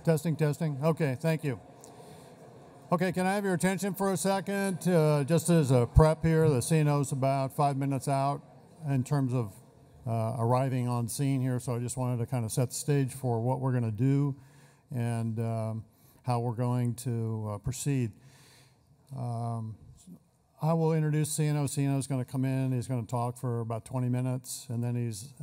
Testing, testing. Okay, thank you. Okay, can I have your attention for a second? Just as a prep here, the CNO's about 5 minutes out in terms of arriving on scene here, so I just wanted to kind of set the stage for what we're going to do and how we're going to proceed. I will introduce CNO. CNO's going to come in. He's going to talk for about 20 minutes, and then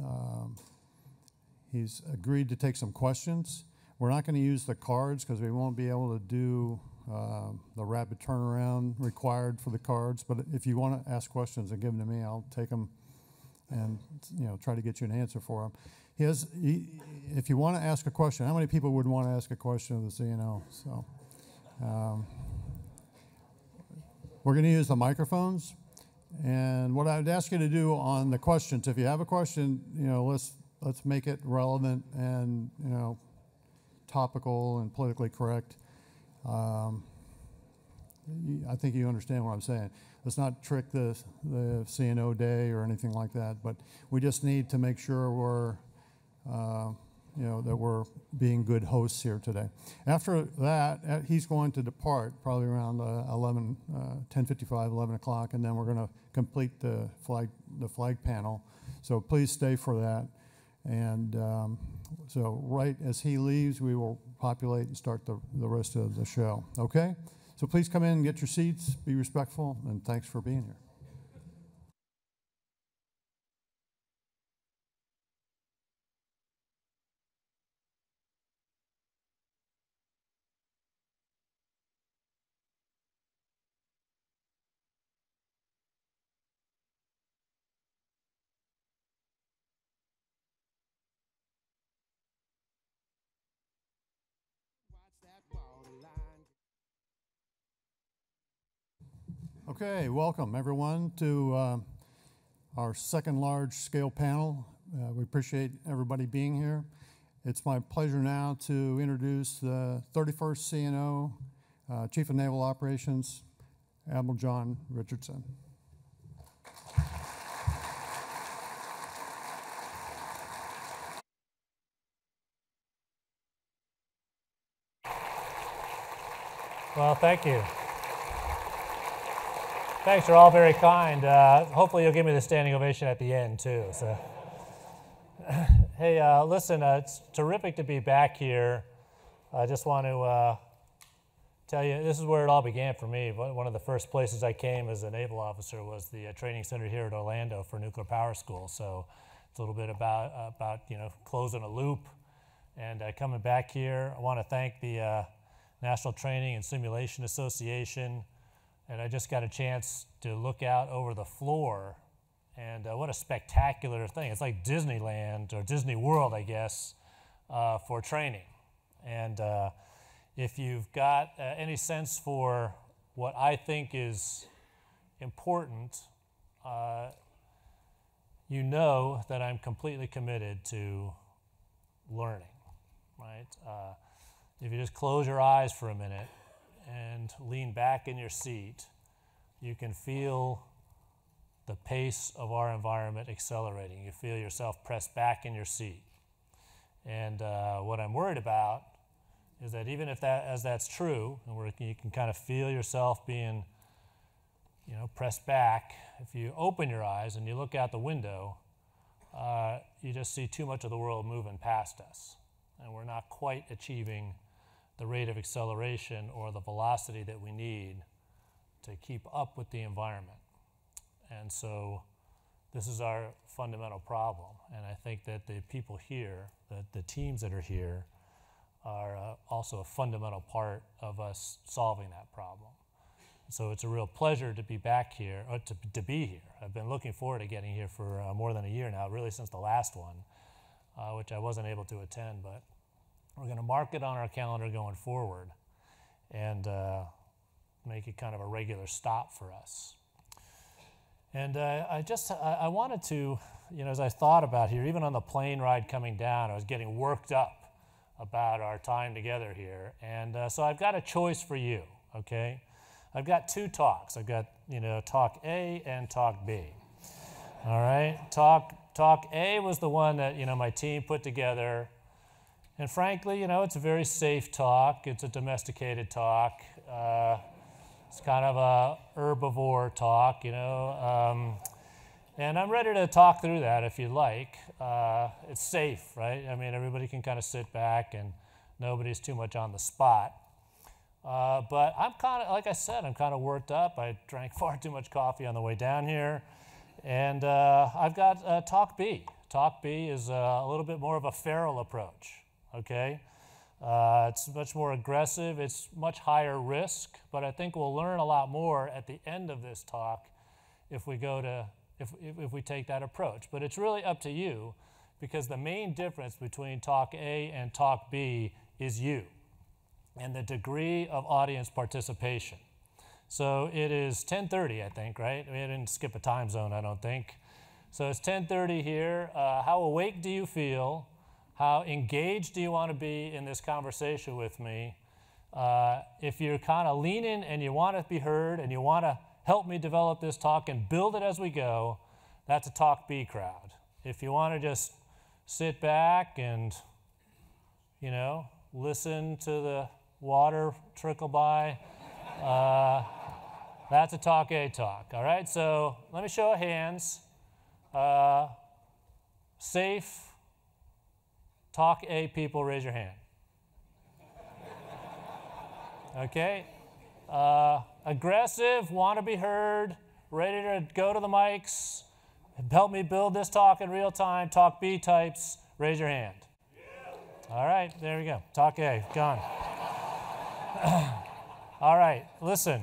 he's agreed to take some questions. We're not going to use the cards because we won't be able to do the rapid turnaround required for the cards. But if you want to ask questions and give them to me, I'll take them and try to get you an answer for them. If you want to ask a question, how many people would want to ask a question of the CNO? So we're going to use the microphones. And what I would ask you to do on the questions, if you have a question, let's make it relevant and topical and politically correct. I think you understand what I'm saying. Let's not trick the CNO day or anything like that, but we just need to make sure we're that we're being good hosts here today. After that, he's going to depart probably around 10:55, 11 o'clock, and then we're going to complete the flag panel. So please stay for that. And so right as he leaves, we will populate and start the rest of the show. Okay? So please come in and get your seats, be respectful, and thanks for being here. Okay, welcome everyone to our second large-scale panel. We appreciate everybody being here. It's my pleasure now to introduce the 31st CNO, Chief of Naval Operations, Admiral John Richardson. Well, thank you. Thanks, you're all very kind. Hopefully you'll give me the standing ovation at the end, too. So, hey, listen, it's terrific to be back here. I just want to tell you, this is where it all began for me. One of the first places I came as a naval officer was the training center here at Orlando for nuclear power school. So it's a little bit about closing a loop and coming back here. I want to thank the National Training and Simulation Association. And I just got a chance to look out over the floor, and what a spectacular thing. It's like Disneyland, or Disney World, I guess, for training. And if you've got any sense for what I think is important, you know that I'm completely committed to learning, right? If you just close your eyes for a minute and lean back in your seat, you can feel the pace of our environment accelerating. You feel yourself pressed back in your seat. And what I'm worried about is that even if that's true, and you can kind of feel yourself being pressed back, if you open your eyes and you look out the window, you just see too much of the world moving past us. And we're not quite achieving the rate of acceleration or the velocity that we need to keep up with the environment. And so this is our fundamental problem. And I think that the people here, the teams that are here, are also a fundamental part of us solving that problem. So it's a real pleasure to be back here, or to be here. I've been looking forward to getting here for more than a year now, really since the last one, which I wasn't able to attend, but we're going to mark it on our calendar going forward and make it kind of a regular stop for us. And I wanted to, as I thought about here, even on the plane ride coming down, I was getting worked up about our time together here. And so I've got a choice for you, okay? I've got two talks. I've got, talk A and talk B. All right? Talk A was the one that, my team put together. And frankly, it's a very safe talk. It's a domesticated talk. It's kind of a herbivore talk, and I'm ready to talk through that if you like. It's safe, right? I mean, everybody can kind of sit back and nobody's too much on the spot. But I'm kind of, like I said, I'm kind of worked up. I drank far too much coffee on the way down here. And I've got Talk B. Talk B is a little bit more of a feral approach, okay? It's much more aggressive. It's much higher risk, but I think we'll learn a lot more at the end of this talk if we go to, if we take that approach. But it's really up to you, because the main difference between Talk A and Talk B is you and the degree of audience participation. So it is 10:30, I think, right? We didn't skip a time zone, I don't think. So it's 10:30 here. How awake do you feel? How engaged do you want to be in this conversation with me? If you're kind of leaning and you want to be heard and you want to help me develop this talk and build it as we go, that's a Talk B crowd. If you want to just sit back and, listen to the water trickle by, that's a Talk A talk, all right? So let me show of hands. Safe Talk A people, raise your hand. Okay. Aggressive, want to be heard, ready to go to the mics, help me build this talk in real time, Talk B types, raise your hand. Yeah. All right, there we go. Talk A, gone. All right, listen.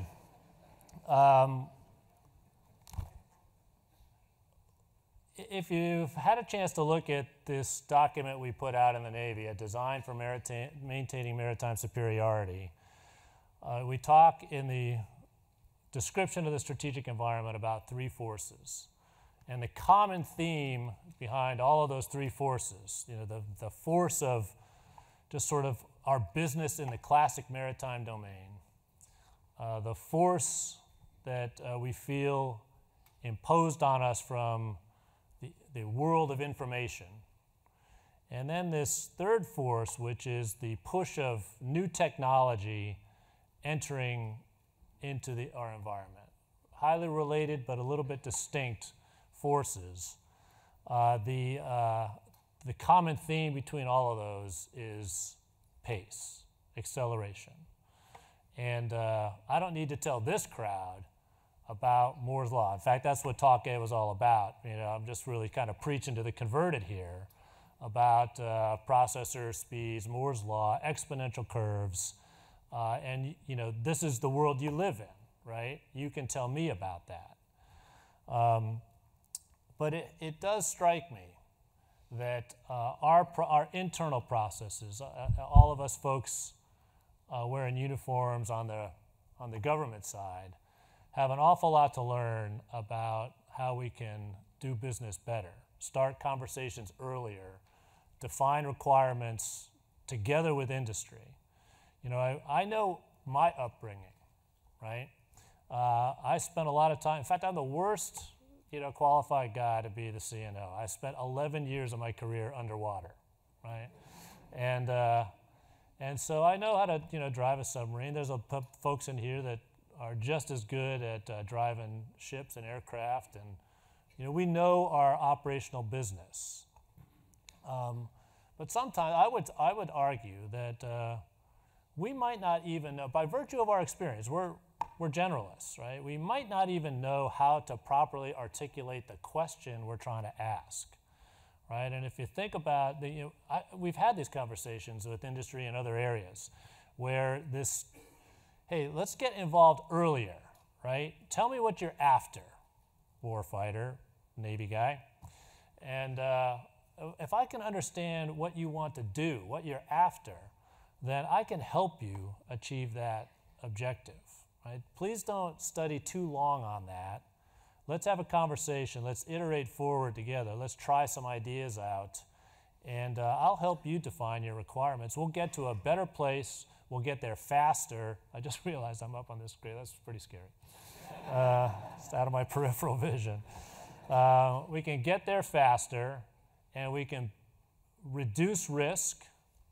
If you've had a chance to look at this document we put out in the Navy, a design for maintaining maritime superiority, we talk in the description of the strategic environment about three forces. And the common theme behind all of those three forces, the force of just sort of our business in the classic maritime domain, the force that we feel imposed on us from the world of information, and then this third force, which is the push of new technology entering into our environment. Highly related, but a little bit distinct forces. The common theme between all of those is pace, acceleration. And I don't need to tell this crowd about Moore's Law. In fact, that's what Talk A was all about. I'm just really kind of preaching to the converted here about processor speeds, Moore's Law, exponential curves, and this is the world you live in, right? You can tell me about that. But it does strike me that our internal processes, all of us folks wearing uniforms on the government side, have an awful lot to learn about how we can do business better, start conversations earlier, define requirements together with industry. I know my upbringing, right? I spent a lot of time, in fact, I'm the worst, qualified guy to be the CNO. I spent 11 years of my career underwater, right? And so I know how to, drive a submarine. There's folks in here that are just as good at driving ships and aircraft, and we know our operational business. But sometimes I would argue that we might not even know, by virtue of our experience, we're generalists, right? We might not even know how to properly articulate the question we're trying to ask, right? And if you think about we've had these conversations with industry and other areas where this, hey, let's get involved earlier, right? Tell me what you're after, warfighter, Navy guy. And if I can understand what you want to do, what you're after, then I can help you achieve that objective, right? Please don't study too long on that. Let's have a conversation. Let's iterate forward together. Let's try some ideas out. And I'll help you define your requirements. We'll get to a better place. We'll get there faster. I just realized I'm up on this screen. That's pretty scary. It's out of my peripheral vision. We can get there faster, and we can reduce risk,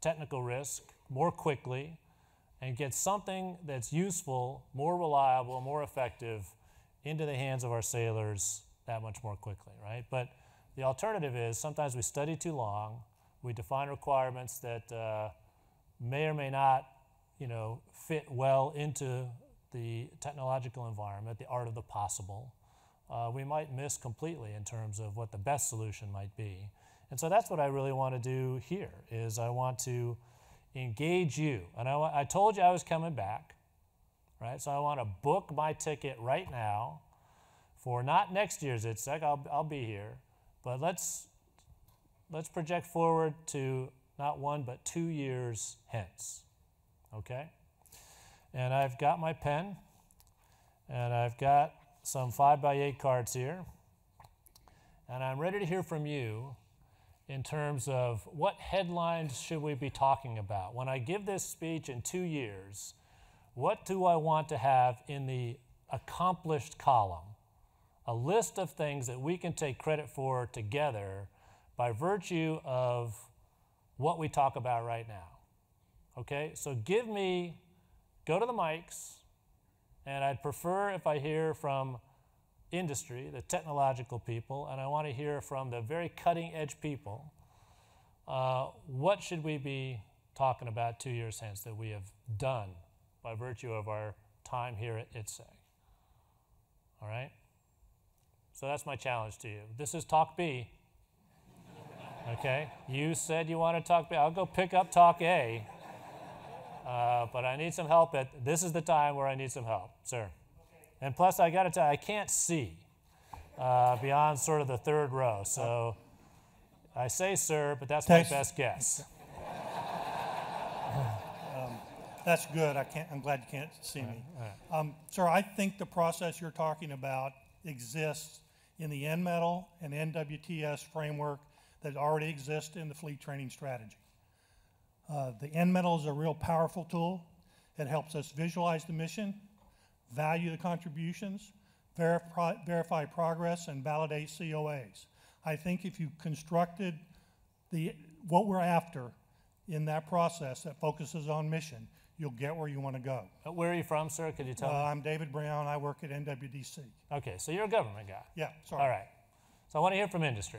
technical risk more quickly and get something that's useful, more reliable, more effective into the hands of our sailors that much more quickly, right? But the alternative is sometimes we study too long, we define requirements that may or may not, fit well into the technological environment, the art of the possible. We might miss completely in terms of what the best solution might be. And so that's what I really want to do here, is I want to engage you. And I told you I was coming back, right? So I want to book my ticket right now for not next year's ITSEC, I'll be here, but let's project forward to not 1 but 2 years hence, okay? And I've got my pen, and I've got some 5x8 cards here, and I'm ready to hear from you in terms of what headlines should we be talking about. When I give this speech in 2 years, what do I want to have in the accomplished column? A list of things that we can take credit for together by virtue of what we talk about right now. Okay, so go to the mics, and I'd prefer if I hear from industry, the technological people, and I want to hear from the very cutting edge people. What should we be talking about 2 years hence that we have done by virtue of our time here at ITSEC? All right? So that's my challenge to you. This is Talk B. Okay? You said you want to talk B. I'll go pick up Talk A. But I need some help. This is the time where I need some help, sir. And plus, I got to tell you, I can't see beyond sort of the third row. So I say sir, but that's my best guess. That's good. I'm glad you can't see me. Sir, I think the process you're talking about exists in the NMETAL and NWTS framework that already exists in the fleet training strategy. The NMETAL is a real powerful tool. It helps us visualize the mission, value the contributions, verify progress, and validate COAs. I think if you constructed what we're after in that process that focuses on mission, you'll get where you want to go. Where are you from, sir? Could you tell me? I'm David Brown. I work at NWDC. Okay, so you're a government guy. Yeah, sorry. All right. So I want to hear from industry.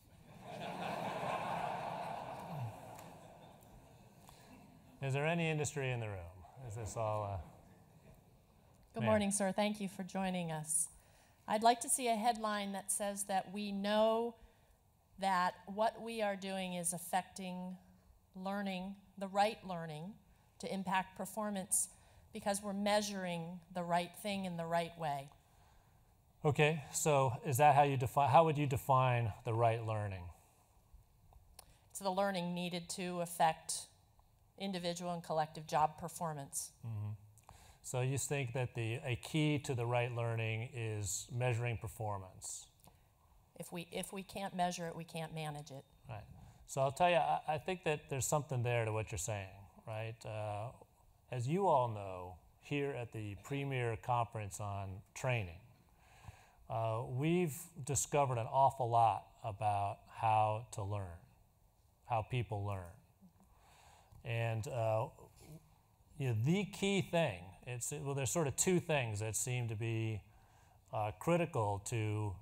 Is there any industry in the room? Is this all? Good morning, sir. Thank you for joining us. I'd like to see a headline that says that we know that what we are doing is affecting learning, the right learning, to impact performance because we're measuring the right thing in the right way. Okay, so is that how would you define the right learning? It's the learning needed to affect individual and collective job performance. Mm-hmm. So you think that a key to the right learning is measuring performance? If we can't measure it, we can't manage it. Right. So I'll tell you, I think that there's something there to what you're saying, right? As you all know, here at the premier conference on training, we've discovered an awful lot about how to learn, how people learn. And the key thing, there's sort of two things that seem to be critical to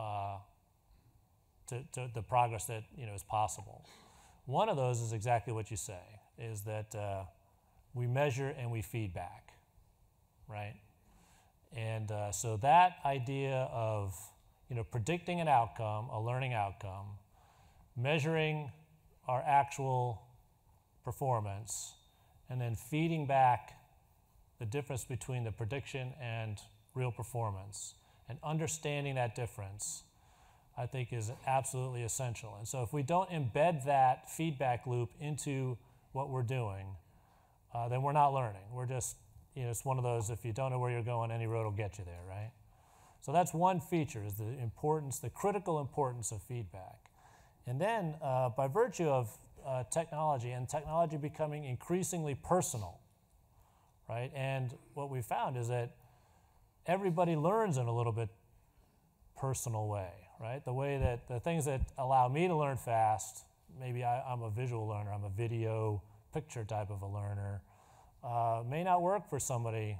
the progress that is possible. One of those is exactly what you say, is that we measure and we feedback, right? And so that idea of predicting an outcome, a learning outcome, measuring our actual performance, and then feeding back the difference between the prediction and real performance, and understanding that difference, I think is absolutely essential. And so if we don't embed that feedback loop into what we're doing, then we're not learning. We're just, it's one of those, if you don't know where you're going, any road will get you there, right? So that's one feature, is the critical importance of feedback. And then by virtue of technology, and technology becoming increasingly personal, right? And what we found is that everybody learns in a little bit personal way, right? The way that the things that allow me to learn fast, maybe I'm a visual learner, I'm a video picture type of a learner may not work for somebody,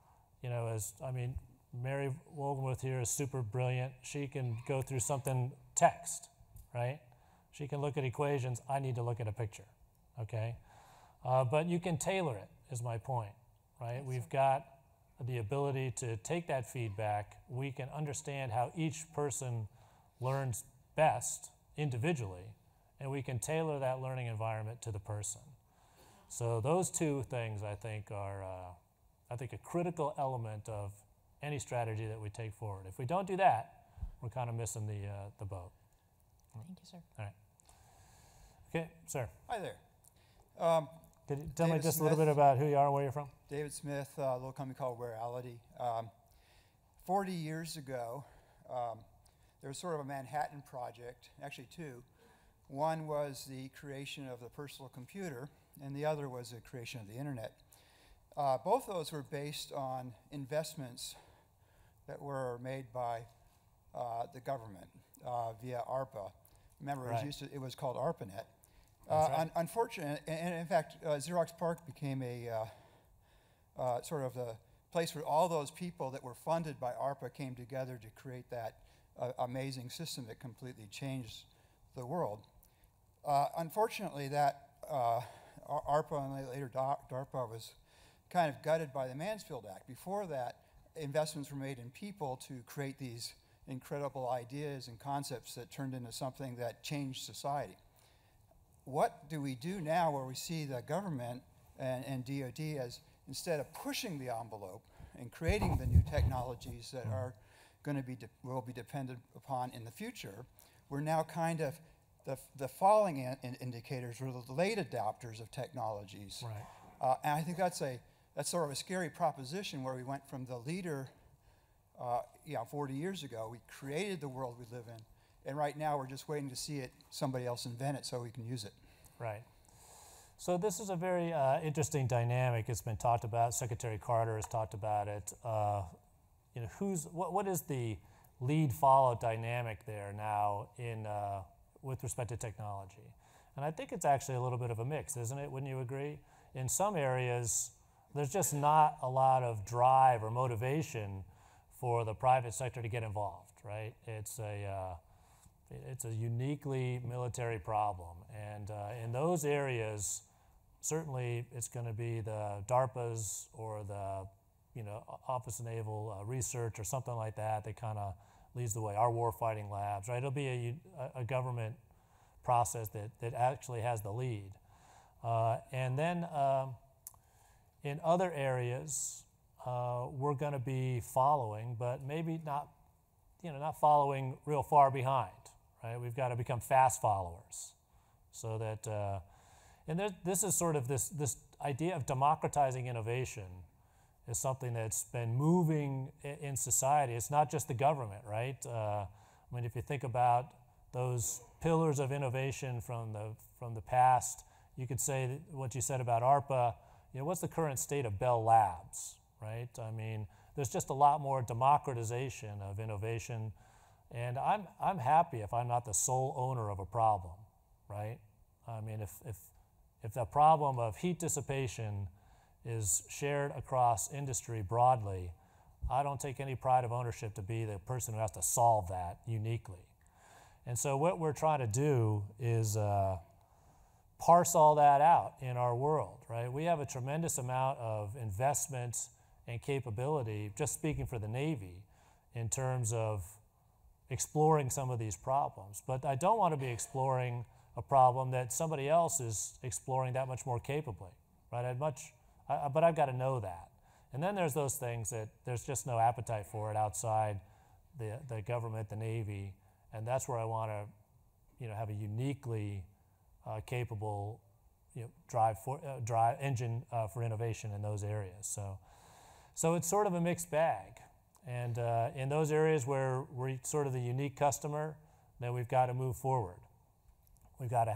Mary Woolworth here is super brilliant. She can go through something text, right? She can look at equations. I need to look at a picture, okay? But you can tailor it, is my point, right? We've got the ability to take that feedback. We can understand how each person learns best individually, and we can tailor that learning environment to the person. So those two things, I think, are a critical element of any strategy that we take forward. If we don't do that, we're kind of missing the boat. Thank you, sir. All right. Okay, sir. Hi there. Could you tell me David just a little bit about who you are and where you're from? David Smith, a little company called Wearality. 40 years ago, there was sort of a Manhattan project, actually two. One was the creation of the personal computer, and the other was the creation of the internet. Both of those were based on investments that were made by the government via ARPA. Remember, Right. it was called ARPANET. Right. Unfortunately, and in fact, Xerox PARC became a sort of the place where all those people that were funded by ARPA came together to create that amazing system that completely changed the world. Unfortunately, that ARPA and later DARPA was kind of gutted by the Mansfield Act. Before that, investments were made in people to create these incredible ideas and concepts that turned into something that changed society. What do we do now where we see the government and DoD as, instead of pushing the envelope and creating the new technologies that are going to will be depended upon in the future, we're now kind of the falling indicators, or the late adopters of technologies. Right. And I think that's sort of a scary proposition, where we went from the leader 40 years ago. We created the world we live in, and right now we're just waiting to see somebody else invent it so we can use it. Right. So this is a very interesting dynamic. It's been talked about. Secretary Carter has talked about it. What is the lead-follow dynamic there now with respect to technology? And I think it's actually a little bit of a mix, isn't it? Wouldn't you agree? In some areas, there's just not a lot of drive or motivation for the private sector to get involved, right? It's a uniquely military problem, and in those areas, certainly it's going to be the DARPAs or the Office of Naval Research or something like that that kind of leads the way. Our warfighting labs, right? It'll be a government process that actually has the lead, and then in other areas, we're going to be following, but maybe not following real far behind. Right? We've got to become fast followers, so that, and this is sort of this idea of democratizing innovation is something that's been moving in society. It's not just the government, right? If you think about those pillars of innovation from the past, you could say that what you said about ARPA. What's the current state of Bell Labs, right? There's just a lot more democratization of innovation. And I'm happy if I'm not the sole owner of a problem, right? If the problem of heat dissipation is shared across industry broadly, I don't take any pride of ownership to be the person who has to solve that uniquely. And so what we're trying to do is parse all that out in our world, right? We have a tremendous amount of investment and capability, just speaking for the Navy, in terms of exploring some of these problems. But I don't want to be exploring a problem that somebody else is exploring that much more capably, right? But I've got to know that. And then there's those things that there's just no appetite for it outside the government, the Navy, and that's where I want to, have a uniquely capable, drive engine for innovation in those areas. So it's sort of a mixed bag. And in those areas where we're sort of the unique customer, then we've got to move forward. We've got to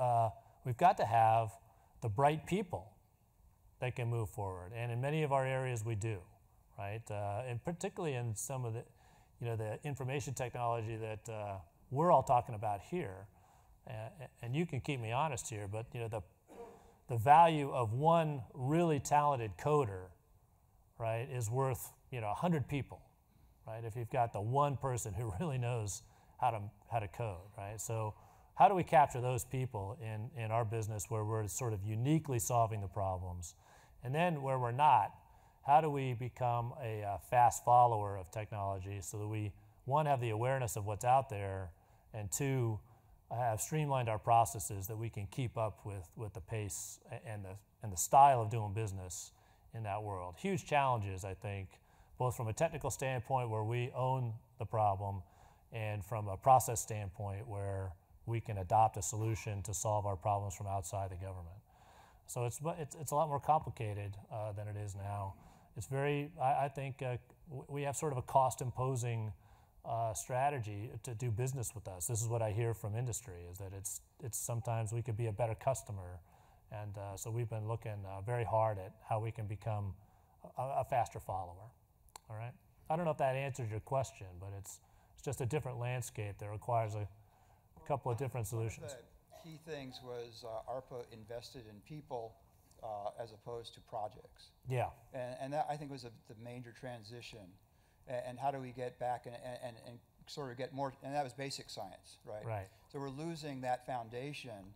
have the bright people that can move forward. And in many of our areas, we do, right? And particularly in some of the information technology that we're all talking about here. And you can keep me honest here, but the value of one really talented coder, right, is worth 100 people, right? If you've got the one person who really knows how to code, right? So how do we capture those people in our business where we're sort of uniquely solving the problems? And then where we're not, how do we become a fast follower of technology so that we, one, have the awareness of what's out there, and two, have streamlined our processes that we can keep up with the pace and the style of doing business in that world. Huge challenges, I think, both from a technical standpoint where we own the problem and from a process standpoint where we can adopt a solution to solve our problems from outside the government. So it's a lot more complicated than it is now. It's very, I think we have sort of a cost-imposing strategy to do business with us. This is what I hear from industry, is that it's sometimes we could be a better customer. And so we've been looking very hard at how we can become a faster follower, all right? I don't know if that answers your question, but it's just a different landscape that requires a couple of different solutions. One of the key things was ARPA invested in people as opposed to projects. Yeah. And that, I think, was the major transition. And how do we get back and sort of get more, and that was basic science, right? Right. So we're losing that foundation.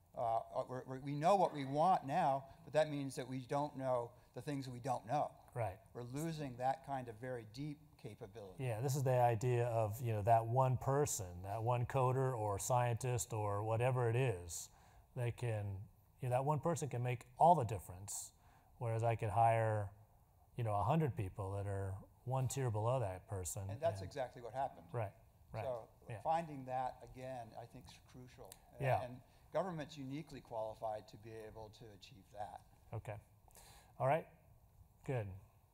We know what we want now, but that means that we don't know the things that we don't know. Right. We're losing that kind of very deep capability. Yeah, this is the idea of that one person, that one coder or scientist or whatever it is. They can, that one person can make all the difference, whereas I could hire 100 people that are one tier below that person. And that's exactly what happened. Right, right. So yeah. finding that, again, I think is crucial. Yeah. And government's uniquely qualified to be able to achieve that. Okay. All right. Good.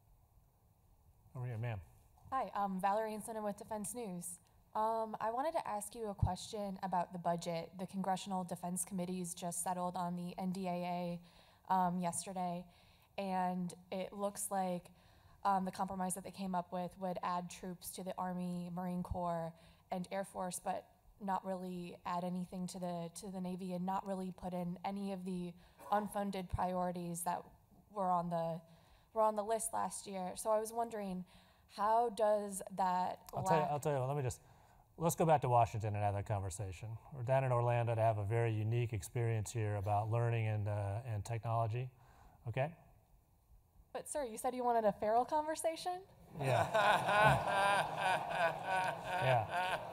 Over here, ma'am. Hi, I'm Valerie Anson with Defense News. I wanted to ask you a question about the budget. The Congressional Defense Committees just settled on the NDAA yesterday, and it looks like the compromise that they came up with would add troops to the Army, Marine Corps, and Air Force, but not really add anything to the Navy, and not really put in any of the unfunded priorities that were on the list last year. So I was wondering, how does that? I'll tell you. Let's go back to Washington and have that conversation. We're down in Orlando to have a very unique experience here about learning and technology. Okay. But sir, you said you wanted a feral conversation? Yeah. Yeah.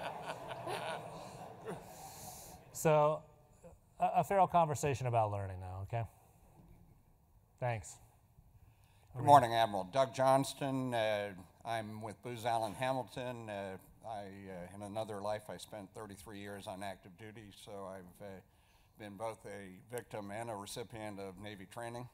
So, a feral conversation about learning now, okay? Thanks. Good morning, Admiral. Doug Johnston. I'm with Booz Allen Hamilton. In another life, I spent 33 years on active duty, so I've been both a victim and a recipient of Navy training.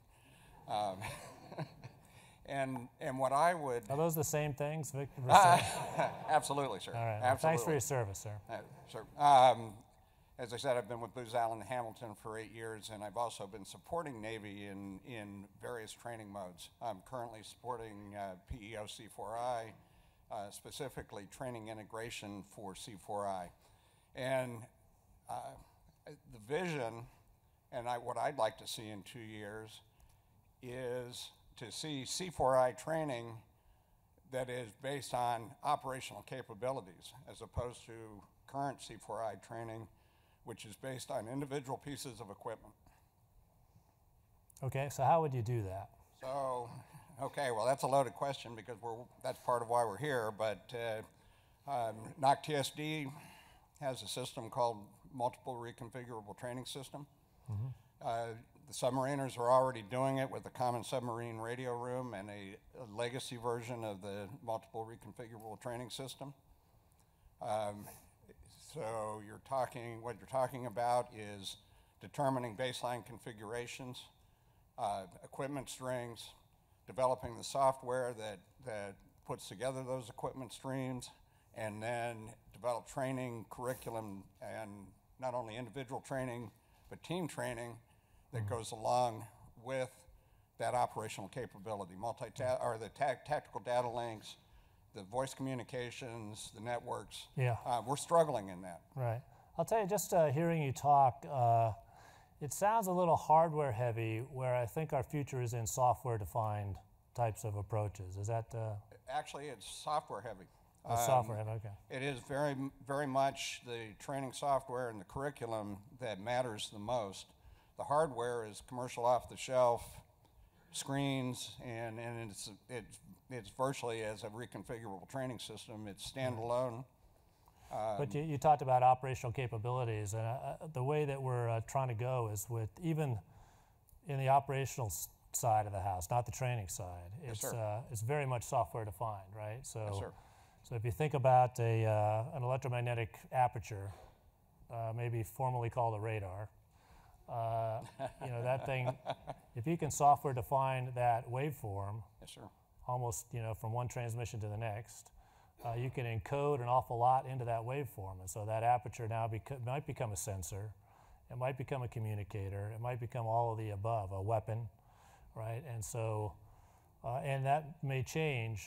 And what I would... Are those the same things, Vic? Absolutely, sir. All right. Absolutely. Thanks for your service, sir. Sir. As I said, I've been with Booz Allen Hamilton for 8 years, and I've also been supporting Navy in various training modes. I'm currently supporting PEO C4I, specifically training integration for C4I. And the vision, and what I'd like to see in 2 years, is to see C4I training that is based on operational capabilities, as opposed to current C4I training, which is based on individual pieces of equipment. Okay, so how would you do that? So, okay, well, that's a loaded question because that's part of why we're here, but NOC TSD has a system called Multiple Reconfigurable Training System. Mm-hmm. The submariners are already doing it with the Common Submarine Radio Room and a legacy version of the Multiple Reconfigurable Training System. So what you're talking about is determining baseline configurations, equipment strings, developing the software that puts together those equipment streams, and then develop training curriculum, and not only individual training, but team training that goes along with that operational capability, the tactical data links, the voice communications, the networks. Yeah. We're struggling in that. Right. I'll tell you, just hearing you talk, it sounds a little hardware heavy, where I think our future is in software-defined types of approaches. Is that? Actually, it's software heavy. Software heavy, okay. It is very much the training software and the curriculum that matters the most. The hardware is commercial off-the-shelf screens, and it's virtually as a reconfigurable training system. It's standalone. But you talked about operational capabilities, and the way that we're trying to go is with even in the operational side of the house, not the training side. It's very much software defined, right? So, Yes, sir. So if you think about an electromagnetic aperture, maybe formerly called a radar, that thing, if you can software define that waveform, Yes, sir. almost from one transmission to the next, you can encode an awful lot into that waveform, and so that aperture now might become a sensor, it might become a communicator, it might become all of the above, a weapon, right? And so, and that may change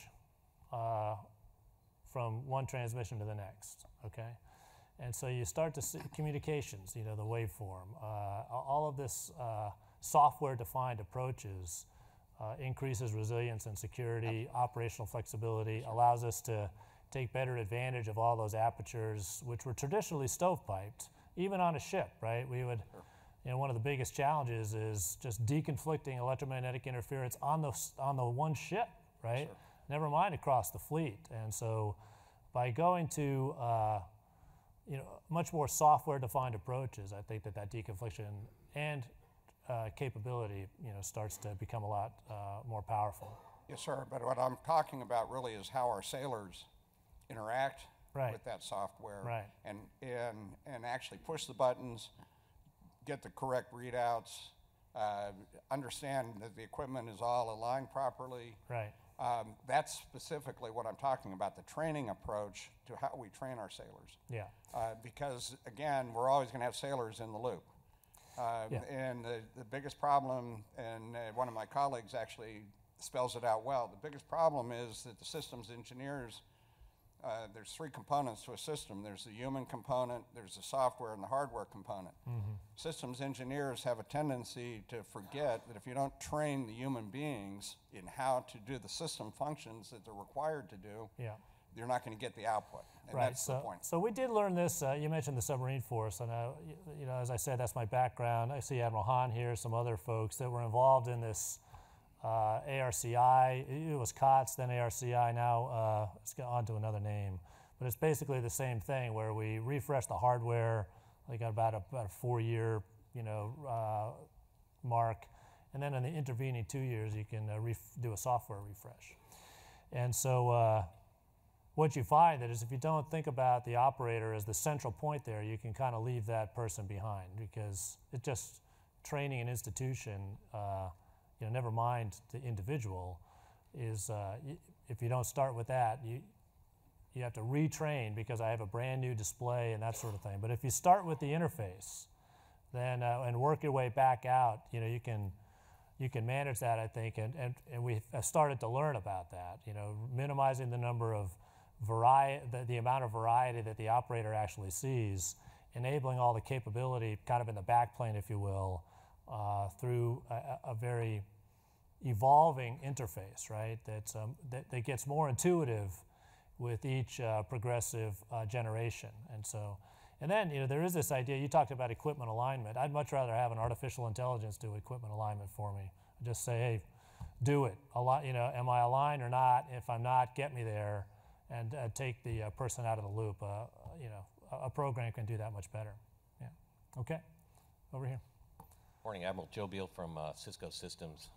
from one transmission to the next, okay? And so you start to see communications, the waveform. All of this software-defined approaches increases resilience and security, operational flexibility, allows us to take better advantage of all those apertures, which were traditionally stovepiped, even on a ship, right? We would, one of the biggest challenges is just deconflicting electromagnetic interference on the one ship, right? Sure. Never mind across the fleet. And so by going to much more software-defined approaches, I think that deconfliction and capability, starts to become a lot more powerful. Yes, sir. But what I'm talking about really is how our sailors interact Right. with that software, Right. and actually push the buttons, get the correct readouts, understand that the equipment is all aligned properly. Right. That's specifically what I'm talking about, the training approach to how we train our sailors. Yeah. Because, again, we're always going to have sailors in the loop. Yeah. And the biggest problem, and one of my colleagues actually spells it out well, the biggest problem is that the systems engineers, there's three components to a system. There's the human component, there's the software, and the hardware component. Mm-hmm. Systems engineers have a tendency to forget that if you don't train the human beings in how to do the system functions that they're required to do, Yeah. you're not going to get the output. And Right. that's the point. So we did learn this. You mentioned the submarine force, and as I said, that's my background. I see Admiral Hahn here, some other folks that were involved in this ARCI. It was COTS, then ARCI. Now it's gone on to another name, but it's basically the same thing where we refresh the hardware. They got about a 4-year, mark, and then in the intervening 2 years, you can do a software refresh. And so what you find is if you don't think about the operator as the central point there, you can kind of leave that person behind, because it just training an institution, never mind the individual, is if you don't start with that, you have to retrain because I have a brand new display and that sort of thing. But if you start with the interface, then and work your way back out, you can manage that, I think, and we have started to learn about that. Minimizing the number of the amount of variety that the operator actually sees, enabling all the capability kind of in the backplane, if you will, through a very evolving interface, right? That gets more intuitive with each progressive generation. And then there is this idea, you talked about equipment alignment. I'd much rather have an artificial intelligence do equipment alignment for me. Just say, hey, do it. Am I aligned or not? If I'm not, get me there, and take the person out of the loop. A program can do that much better. Yeah. Okay. Over here. Morning, Admiral Joe Beal from Cisco Systems.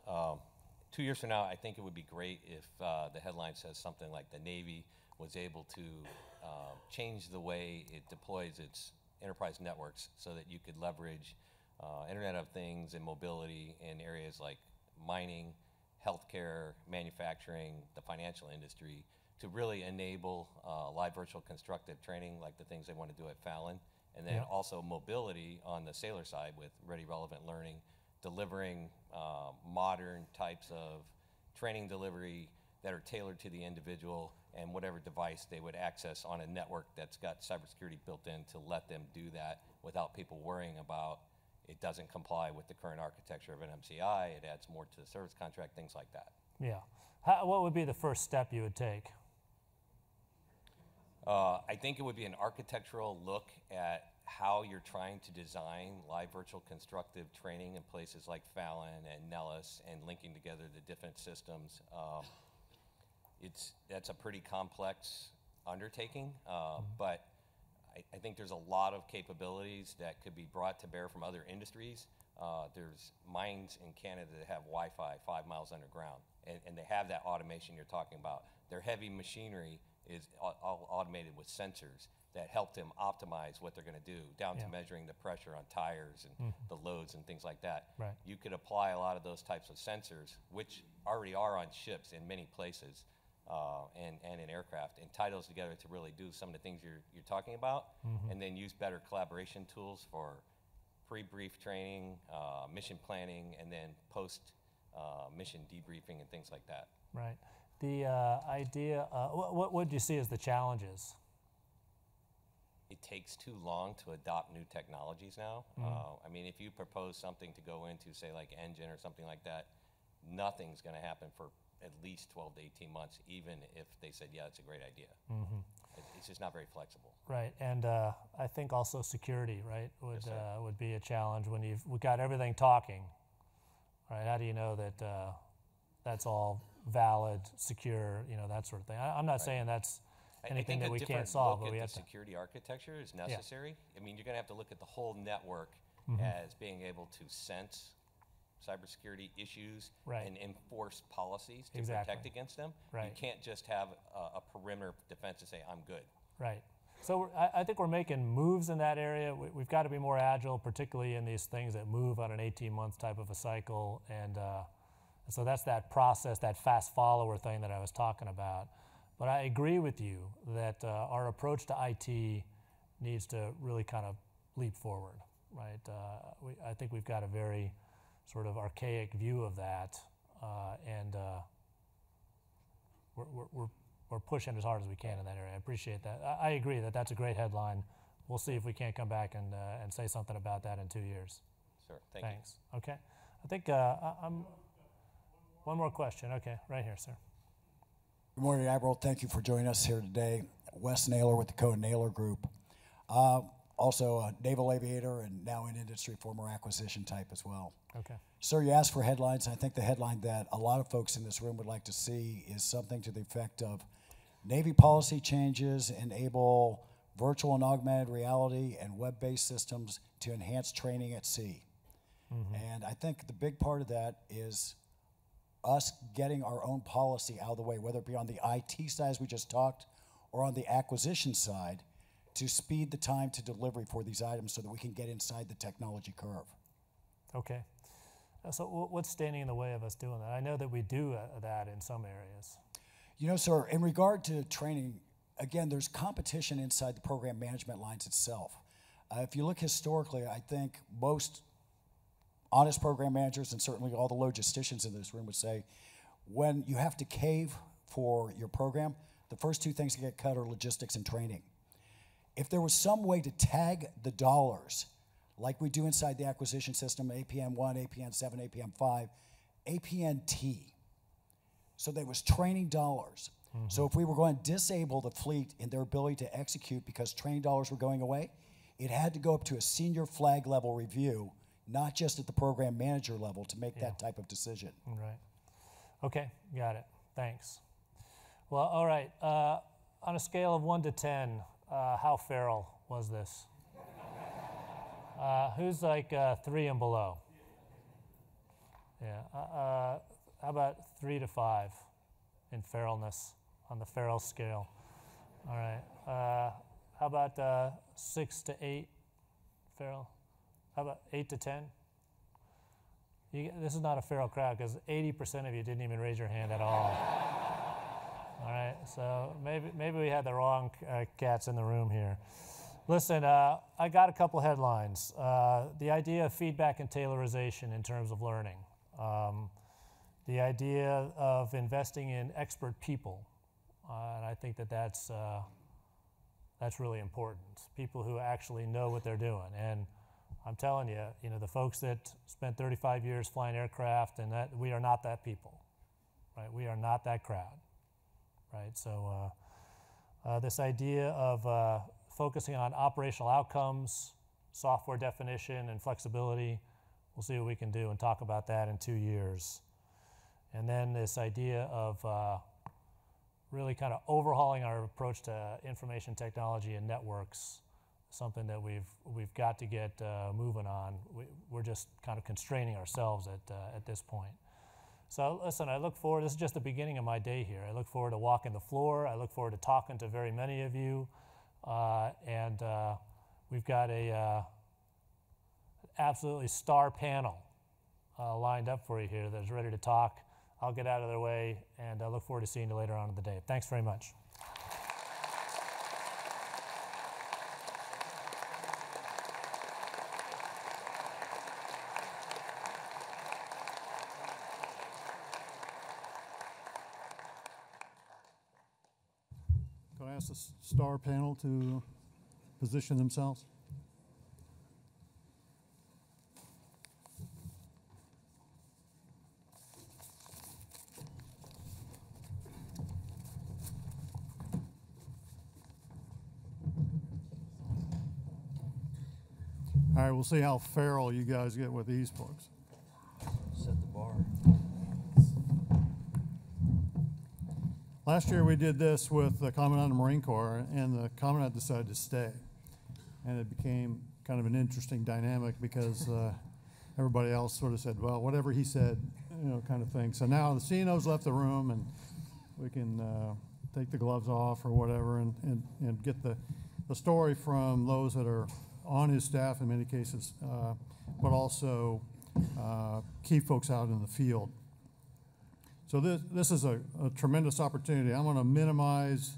2 years from now, I think it would be great if the headline says something like the Navy was able to change the way it deploys its enterprise networks so that you could leverage Internet of Things and mobility in areas like mining, healthcare, manufacturing, the financial industry, to really enable live virtual constructive training like the things they want to do at Fallon, and then also mobility on the sailor side with Ready Relevant Learning, delivering modern types of training delivery that are tailored to the individual and whatever device they would access on a network that's got cybersecurity built in to let them do that without people worrying about it doesn't comply with the current architecture of an MCI, it adds more to the service contract, things like that. Yeah. What would be the first step you would take? I think it would be an architectural look at how you're trying to design live virtual constructive training in places like Fallon and Nellis and linking together the different systems. That's a pretty complex undertaking, but I think there's a lot of capabilities that could be brought to bear from other industries. There's mines in Canada that have Wi-Fi 5 miles underground, and they have that automation you're talking about. Their heavy machinery is all automated with sensors that help them optimize what they're going to do, down to measuring the pressure on tires and the loads and things like that. Right. You could apply a lot of those types of sensors, which already are on ships in many places, and in aircraft, and tie those together to really do some of the things you're talking about, and then use better collaboration tools for pre-brief training, mission planning, and then post-mission debriefing and things like that. Right. The idea, what would you see as the challenges? It takes too long to adopt new technologies now. I mean, if you propose something to go into, say, like engine or something like that, nothing's going to happen for at least 12 to 18 months, even if they said, yeah, it's a great idea. It's just not very flexible. Right, and I think also security, right, would be a challenge when we've got everything talking. Right, how do you know that that's all valid, secure, that sort of thing? I'm not saying that's anything that we can't solve, but we have to. Security architecture is necessary. I mean, you're going to have to look at the whole network as being able to sense cybersecurity issues and enforce policies to protect against them. Right. You can't just have a perimeter defense to say, I'm good. Right. So I think we're making moves in that area. We've got to be more agile, particularly in these things that move on an 18-month type of a cycle. And so that's that process, that fast follower thing that I was talking about. But I agree with you that our approach to IT needs to really kind of leap forward, right? I think we've got a very sort of archaic view of that, and we're pushing as hard as we can in that area. I appreciate that. I agree that that's a great headline. We'll see if we can't come back and say something about that in 2 years. Sure, thank you. Thanks. Okay. I think one more question. Okay, right here, sir. Good morning, Admiral. Thank you for joining us here today. Wes Naylor with the Code Naylor Group. Also a naval aviator and now in industry, former acquisition type as well. Okay. Sir, you asked for headlines. I think the headline that a lot of folks in this room would like to see is something to the effect of Navy policy changes enable virtual and augmented reality and web-based systems to enhance training at sea. And I think the big part of that is us getting our own policy out of the way, whether it be on the IT side, as we just talked, or on the acquisition side, to speed the time to delivery for these items so that we can get inside the technology curve. Okay. So what's standing in the way of us doing that? I know that we do that in some areas. You know, sir, in regard to training, again, there's competition inside the program management lines itself. If you look historically, I think most honest program managers, and certainly all the logisticians in this room would say, when you have to cave for your program, the first two things that get cut are logistics and training. If there was some way to tag the dollars, like we do inside the acquisition system, APN 1, APN 7, APN 5, APN T, so there was training dollars. So if we were going to disable the fleet in their ability to execute because training dollars were going away, it had to go up to a senior flag level review, not just at the program manager level, to make that type of decision. Right. Okay, got it. Thanks. Well, all right. On a scale of 1 to 10, how feral was this? Who's like 3 and below? Yeah. How about 3 to 5 in feralness on the feral scale? All right. How about 6 to 8 feral? How about 8 to 10? This is not a feral crowd because 80% of you didn't even raise your hand at all. All right, so maybe we had the wrong cats in the room here. Listen, I got a couple headlines. The idea of feedback and tailorization in terms of learning. The idea of investing in expert people. And I think that's really important. People who actually know what they're doing. And I'm telling you, the folks that spent 35 years flying aircraft, and that we are not that people, right? We are not that crowd, right? So this idea of focusing on operational outcomes, software definition, and flexibility, we'll see what we can do and talk about that in 2 years. And then this idea of really kind of overhauling our approach to information technology and networks, something that we've got to get moving on. We're just kind of constraining ourselves at this point. So listen, I look forward, this is just the beginning of my day here. I look forward to walking the floor. I look forward to talking to very many of you. And we've got a absolutely star panel lined up for you here that's ready to talk. I'll get out of their way, and I look forward to seeing you later on in the day. Thanks very much. Can I ask the star panel to position themselves? All right, we'll see how feral you guys get with these folks. Set the bar. Last year we did this with the Commandant of the Marine Corps, and the Commandant decided to stay. And it became kind of an interesting dynamic because everybody else sort of said, well, whatever he said, kind of thing. So now the CNO's left the room, and we can take the gloves off or whatever and get the story from those that are on his staff in many cases, but also key folks out in the field. So this is a tremendous opportunity. I'm going to minimize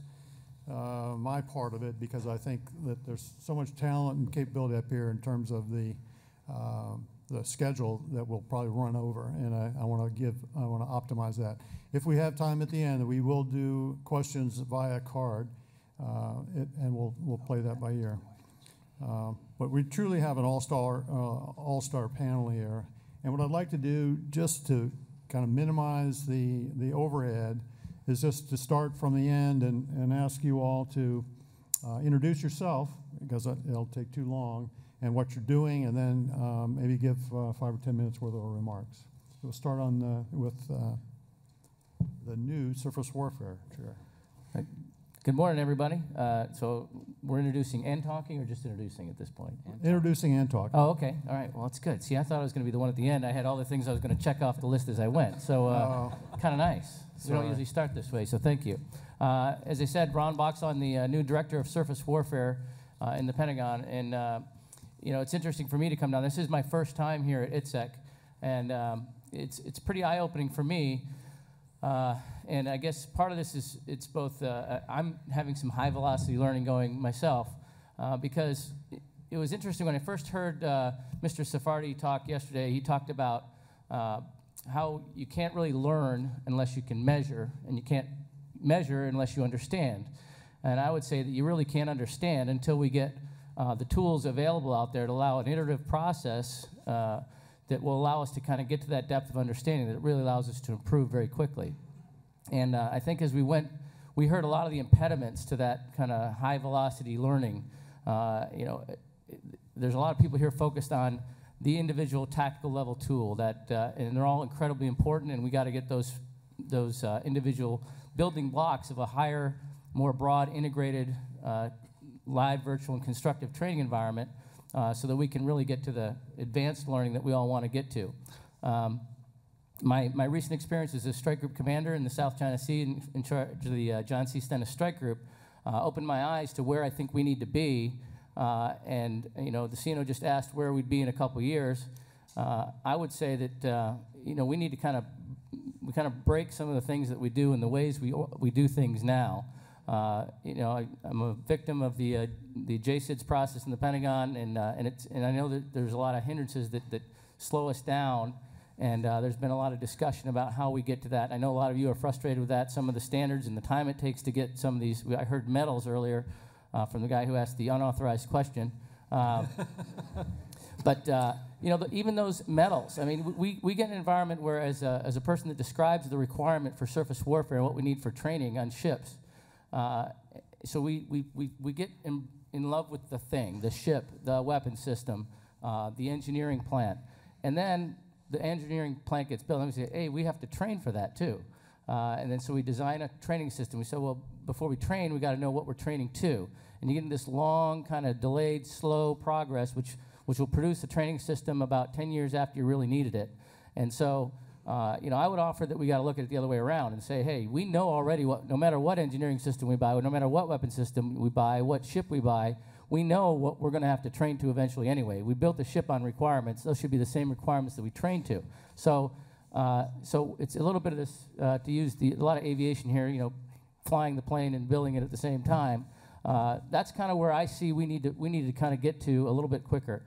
my part of it because I think that there's so much talent and capability up here in terms of the schedule that we'll probably run over, and I want to optimize that. If we have time at the end, we will do questions via card, and we'll play that by ear. But we truly have an all-star panel here. And what I'd like to do, just to kind of minimize the overhead, is just to start from the end and ask you all to introduce yourself, because it'll take too long, and what you're doing, and then maybe give 5 or 10 minutes worth of remarks. So we'll start with the new Surface Warfare Chair. Right. Good morning, everybody. So we're introducing and talking, or just introducing at this point? Introducing and talking. Oh, okay. All right. Well, that's good. See, I thought I was going to be the one at the end. I had all the things I was going to check off the list as I went. So kind of nice. We don't usually start this way, so thank you. As I said, Ron Boxall, the new Director of Surface Warfare in the Pentagon. And, it's interesting for me to come down. This is my first time here at ITSEC, and it's pretty eye-opening for me. And I guess part of this is it's both, I'm having some high-velocity learning going myself, because it was interesting when I first heard Mr. Sephardi talk yesterday. He talked about how you can't really learn unless you can measure, and you can't measure unless you understand. And I would say that you really can't understand until we get the tools available out there to allow an iterative process that will allow us to kind of get to that depth of understanding that really allows us to improve very quickly. And I think as we went, we heard a lot of the impediments to that kind of high-velocity learning. There's a lot of people here focused on the individual tactical level tool, and they're all incredibly important, and we got to get those individual building blocks of a higher, more broad, integrated, live, virtual, and constructive training environment so that we can really get to the advanced learning that we all want to get to. My recent experience as a strike group commander in the South China Sea in charge of the John C. Stennis Strike Group opened my eyes to where I think we need to be. And the CNO just asked where we'd be in a couple years. I would say that we need to kind of break some of the things that we do and the ways we do things now. I'm a victim of the JSIDS process in the Pentagon, and I know that there's a lot of hindrances that slow us down. And there's been a lot of discussion about how we get to that. I know a lot of you are frustrated with that, some of the standards and the time it takes to get some of these. I heard medals earlier from the guy who asked the unauthorized question. But even those metals. I mean, we get an environment where, as a person that describes the requirement for surface warfare and what we need for training on ships, so we get in love with the thing, the ship, the weapon system, the engineering plant, and then the engineering plant gets built. And we say, hey, we have to train for that too. And then so we design a training system. We said, well, before we train, we got to know what we're training to. And you get in this long, kind of delayed, slow progress, which will produce a training system about 10 years after you really needed it. And so, I would offer that we got to look at it the other way around and say, hey, we know already no matter what engineering system we buy, no matter what weapon system we buy, what ship we buy, we know what we're going to have to train to eventually anyway. We built the ship on requirements. Those should be the same requirements that we train to. So it's a little bit of this, to use a lot of aviation here, flying the plane and building it at the same time. That's kind of where I see we need to kind of get to a little bit quicker.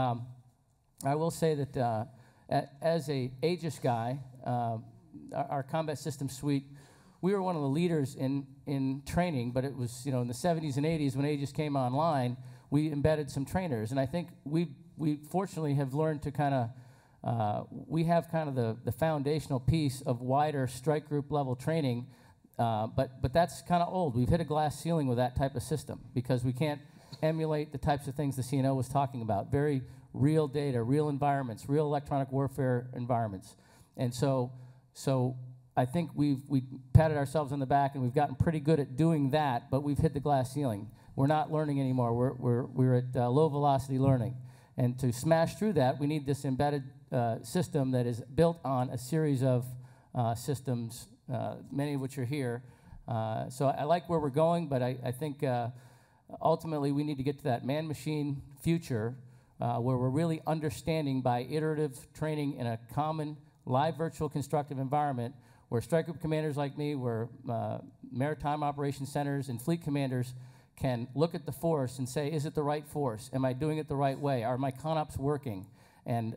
I will say that as a Aegis guy, our combat system suite, we were one of the leaders in training, but it was in the 70s and 80s when Aegis came online, we embedded some trainers, and I think we fortunately have learned to kind of we have kind of the foundational piece of wider strike group level training, but that's kind of old. We've hit a glass ceiling with that type of system because we can't emulate the types of things the CNO was talking about. Very real data, real environments, real electronic warfare environments. And so I think we patted ourselves on the back and we've gotten pretty good at doing that, but we've hit the glass ceiling. We're not learning anymore. We're at low velocity learning. And to smash through that, we need this embedded system that is built on a series of systems, many of which are here. So I like where we're going, but I think ultimately we need to get to that man-machine future where we're really understanding by iterative training in a common live virtual constructive environment where strike group commanders like me, where maritime operations centers and fleet commanders can look at the force and say, is it the right force? Am I doing it the right way? Are my CONOPS working? And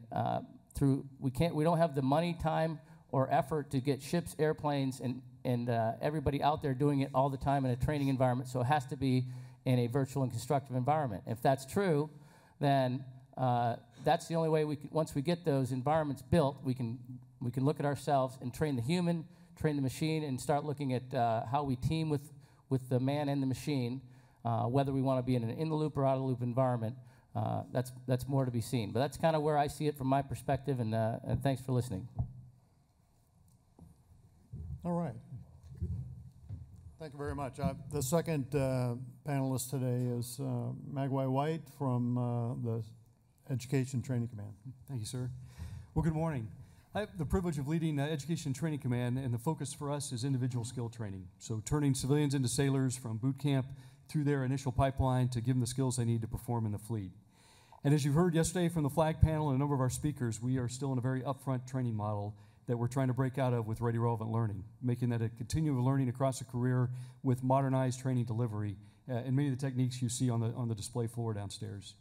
we don't have the money, time, or effort to get ships, airplanes, and everybody out there doing it all the time in a training environment, so it has to be in a virtual and constructive environment. If that's true, then that's the only way once we get those environments built, we can look at ourselves and train the human, train the machine, and start looking at how we team with the man and the machine, whether we want to be in an in-the-loop or out-of-the-loop environment. That's more to be seen. But that's kind of where I see it from my perspective, and thanks for listening. All right. Thank you very much. The second panelist today is Magwai White from the Education Training Command. Thank you, sir. Well, good morning. I have the privilege of leading Education Training Command, and the focus for us is individual skill training. So turning civilians into sailors from boot camp through their initial pipeline to give them the skills they need to perform in the fleet. And as you heard yesterday from the flag panel and a number of our speakers, we are still in a very upfront training model that we're trying to break out of with Ready Relevant Learning, making that a continuum of learning across a career with modernized training delivery and many of the techniques you see on the display floor downstairs.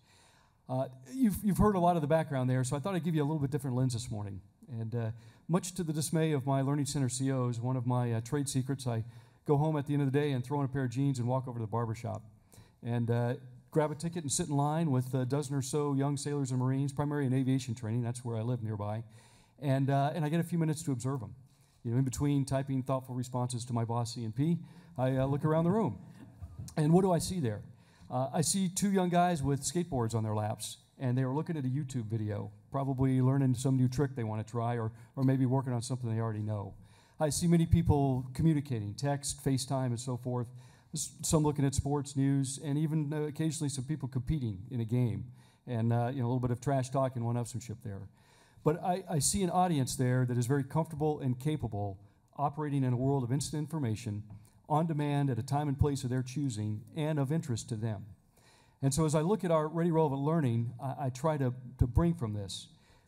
You've heard a lot of the background there, so I thought I'd give you a little bit different lens this morning. And much to the dismay of my Learning Center COs, one of my trade secrets, I go home at the end of the day and throw on a pair of jeans and walk over to the barber shop and grab a ticket and sit in line with a dozen or so young sailors and Marines, primarily in aviation training. That's where I live nearby. And I get a few minutes to observe them. In between typing thoughtful responses to my boss, C&P, I look around the room. And what do I see there? I see two young guys with skateboards on their laps, and they were looking at a YouTube video, probably learning some new trick they want to try, or maybe working on something they already know. I see many people communicating, text, FaceTime, and so forth. Some looking at sports, news, and even occasionally some people competing in a game, and a little bit of trash talk and one-upsmanship there. But I see an audience there that is very comfortable and capable operating in a world of instant information, on demand at a time and place of their choosing, and of interest to them. And so as I look at our Ready Relevant Learning, I try to bring from this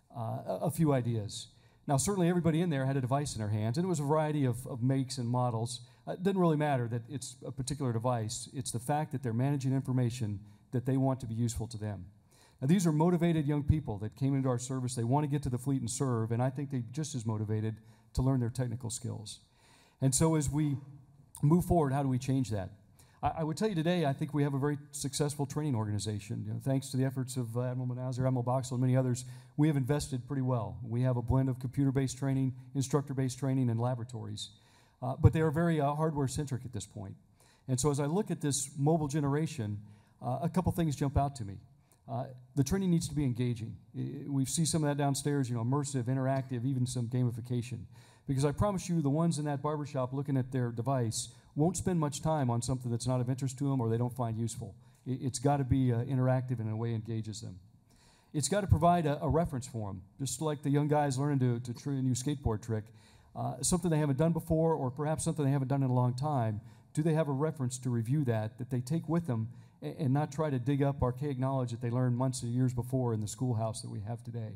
a few ideas. Now, certainly everybody in there had a device in their hands, and it was a variety of makes and models. It doesn't really matter that it's a particular device. It's the fact that they're managing information that they want to be useful to them. Now, these are motivated young people that came into our service. They want to get to the fleet and serve, and I think they're just as motivated to learn their technical skills. And so as we move forward, how do we change that? I would tell you today, I think we have a very successful training organization. You know, thanks to the efforts of Admiral Manazir, Admiral Boxall, and many others, we have invested pretty well. We have a blend of computer-based training, instructor-based training, and laboratories. But they are very hardware-centric at this point. And so as I look at this mobile generation, a couple things jump out to me. The training needs to be engaging. We see some of that downstairs, you know, immersive, interactive, even some gamification. Because I promise you, the ones in that barbershop looking at their device won't spend much time on something that's not of interest to them or they don't find useful. It's got to be interactive and in a way engages them. It's got to provide a reference for them, just like the young guys learning to try a new skateboard trick, something they haven't done before or perhaps something they haven't done in a long time. Do they have a reference to review that they take with them and not try to dig up archaic knowledge that they learned months or years before in the schoolhouse that we have today?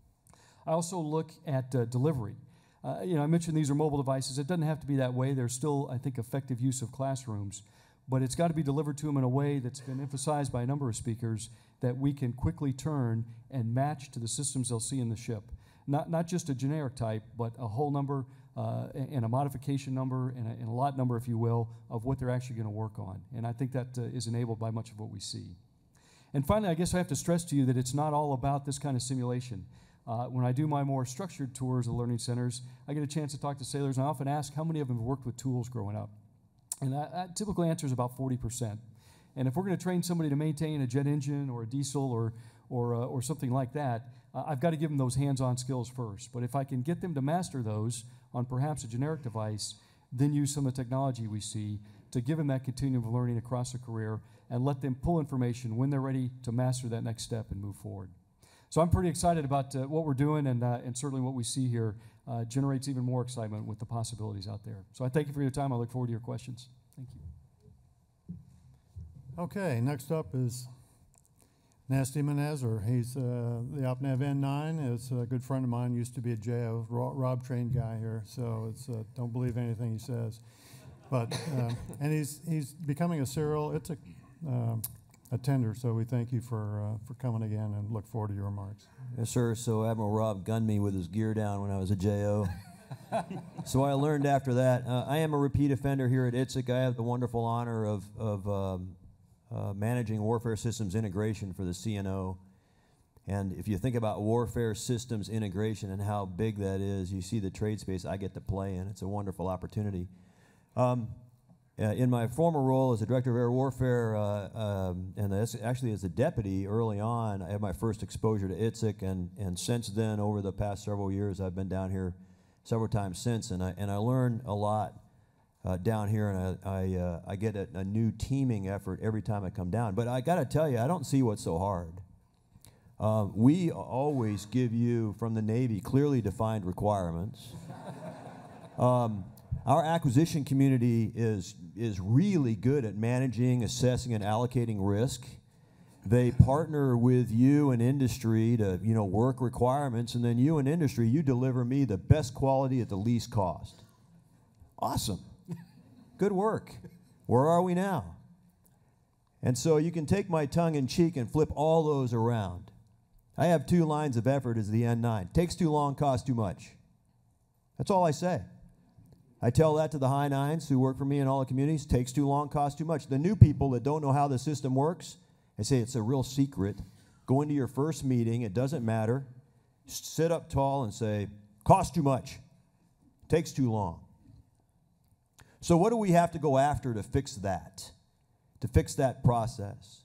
I also look at delivery. You know, I mentioned these are mobile devices. It doesn't have to be that way. There's still, I think, effective use of classrooms. But it's got to be delivered to them in a way that's been emphasized by a number of speakers that we can quickly turn and match to the systems they'll see in the ship. Not just a generic type, but a whole number and a modification number and a lot number, if you will, of what they're actually going to work on. And I think that is enabled by much of what we see. And finally, I guess I have to stress to you that it's not all about this kind of simulation. When I do my more structured tours of learning centers, I get a chance to talk to sailors, and I often ask how many of them have worked with tools growing up. And that typical answer is about 40%. And if we're going to train somebody to maintain a jet engine or a diesel or something like that, I've got to give them those hands-on skills first. But if I can get them to master those on perhaps a generic device, then use some of the technology we see to give them that continuum of learning across their career and let them pull information when they're ready to master that next step and move forward. So I'm pretty excited about what we're doing, and certainly what we see here generates even more excitement with the possibilities out there. So I thank you for your time. I look forward to your questions. Thank you. Okay, next up is Nasty Manazir. He's the OpNav N9. It's a good friend of mine, used to be a JO, Rob trained guy here, so it's don't believe anything he says. But, and he's becoming a serial, it's a tender, so we thank you for coming again and look forward to your remarks. Yes, sir. So Admiral Rob gunned me with his gear down when I was a JO. So I learned after that. I am a repeat offender here at ITSEC. I have the wonderful honor of managing warfare systems integration for the CNO. And if you think about warfare systems integration and how big that is, you see the trade space I get to play in. It's a wonderful opportunity. In my former role as a director of air warfare, and actually as a deputy early on, I had my first exposure to ITSEC, and since then, over the past several years, I've been down here several times since, and I learn a lot down here, and I get a new teaming effort every time I come down. But I got to tell you, I don't see what's so hard. We always give you, from the Navy, clearly defined requirements. Our acquisition community is really good at managing, assessing, and allocating risk. They partner with you and industry to, work requirements, and then you and industry, you deliver me the best quality at the least cost. Awesome. Good work. Where are we now? And so you can take my tongue in cheek and flip all those around. I have 2 lines of effort as the N9. Takes too long, costs too much. That's all I say. I tell that to the high nines who work for me in all the communities. Takes too long, costs too much. The new people that don't know how the system works, I say it's a real secret. Go into your first meeting, it doesn't matter. Sit up tall and say, costs too much. Takes too long. So what do we have to go after to fix that? To fix that process?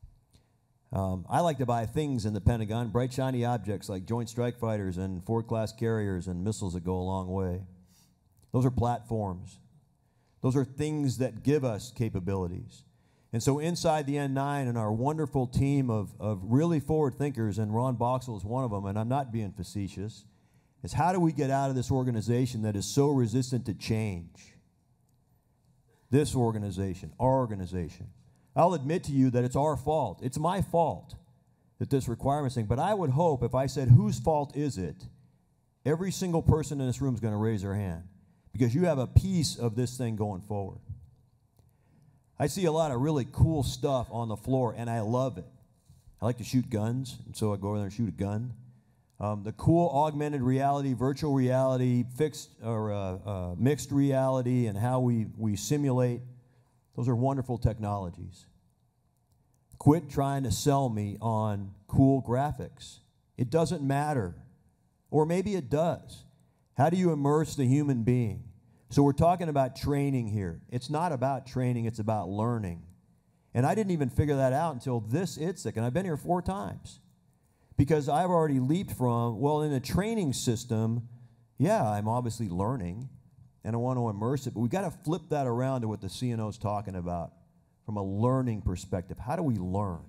I like to buy things in the Pentagon, bright shiny objects like Joint Strike Fighters and Ford-class carriers and missiles that go a long way. Those are platforms. Those are things that give us capabilities. And so inside the N9 and our wonderful team of really forward thinkers, and Ron Boxall is one of them, and I'm not being facetious, is how do we get out of this organization that is so resistant to change? This organization, our organization. I'll admit to you that it's our fault. It's my fault that this requirements thing, but I would hope if I said, whose fault is it? Every single person in this room is going to raise their hand, because you have a piece of this thing going forward. I see a lot of really cool stuff on the floor, and I love it. I like to shoot guns, and so I go over there and shoot a gun. The cool augmented reality, virtual reality, fixed or mixed reality, and how we simulate. Those are wonderful technologies. Quit trying to sell me on cool graphics. It doesn't matter. Or maybe it does. How do you immerse the human being? So we're talking about training here. It's not about training, it's about learning. And I didn't even figure that out until this ITSEC, and I've been here 4 times. Because I've already leaped from, well, in a training system, yeah, I'm obviously learning, and I want to immerse it, but we've got to flip that around to what the CNO is talking about from a learning perspective. How do we learn?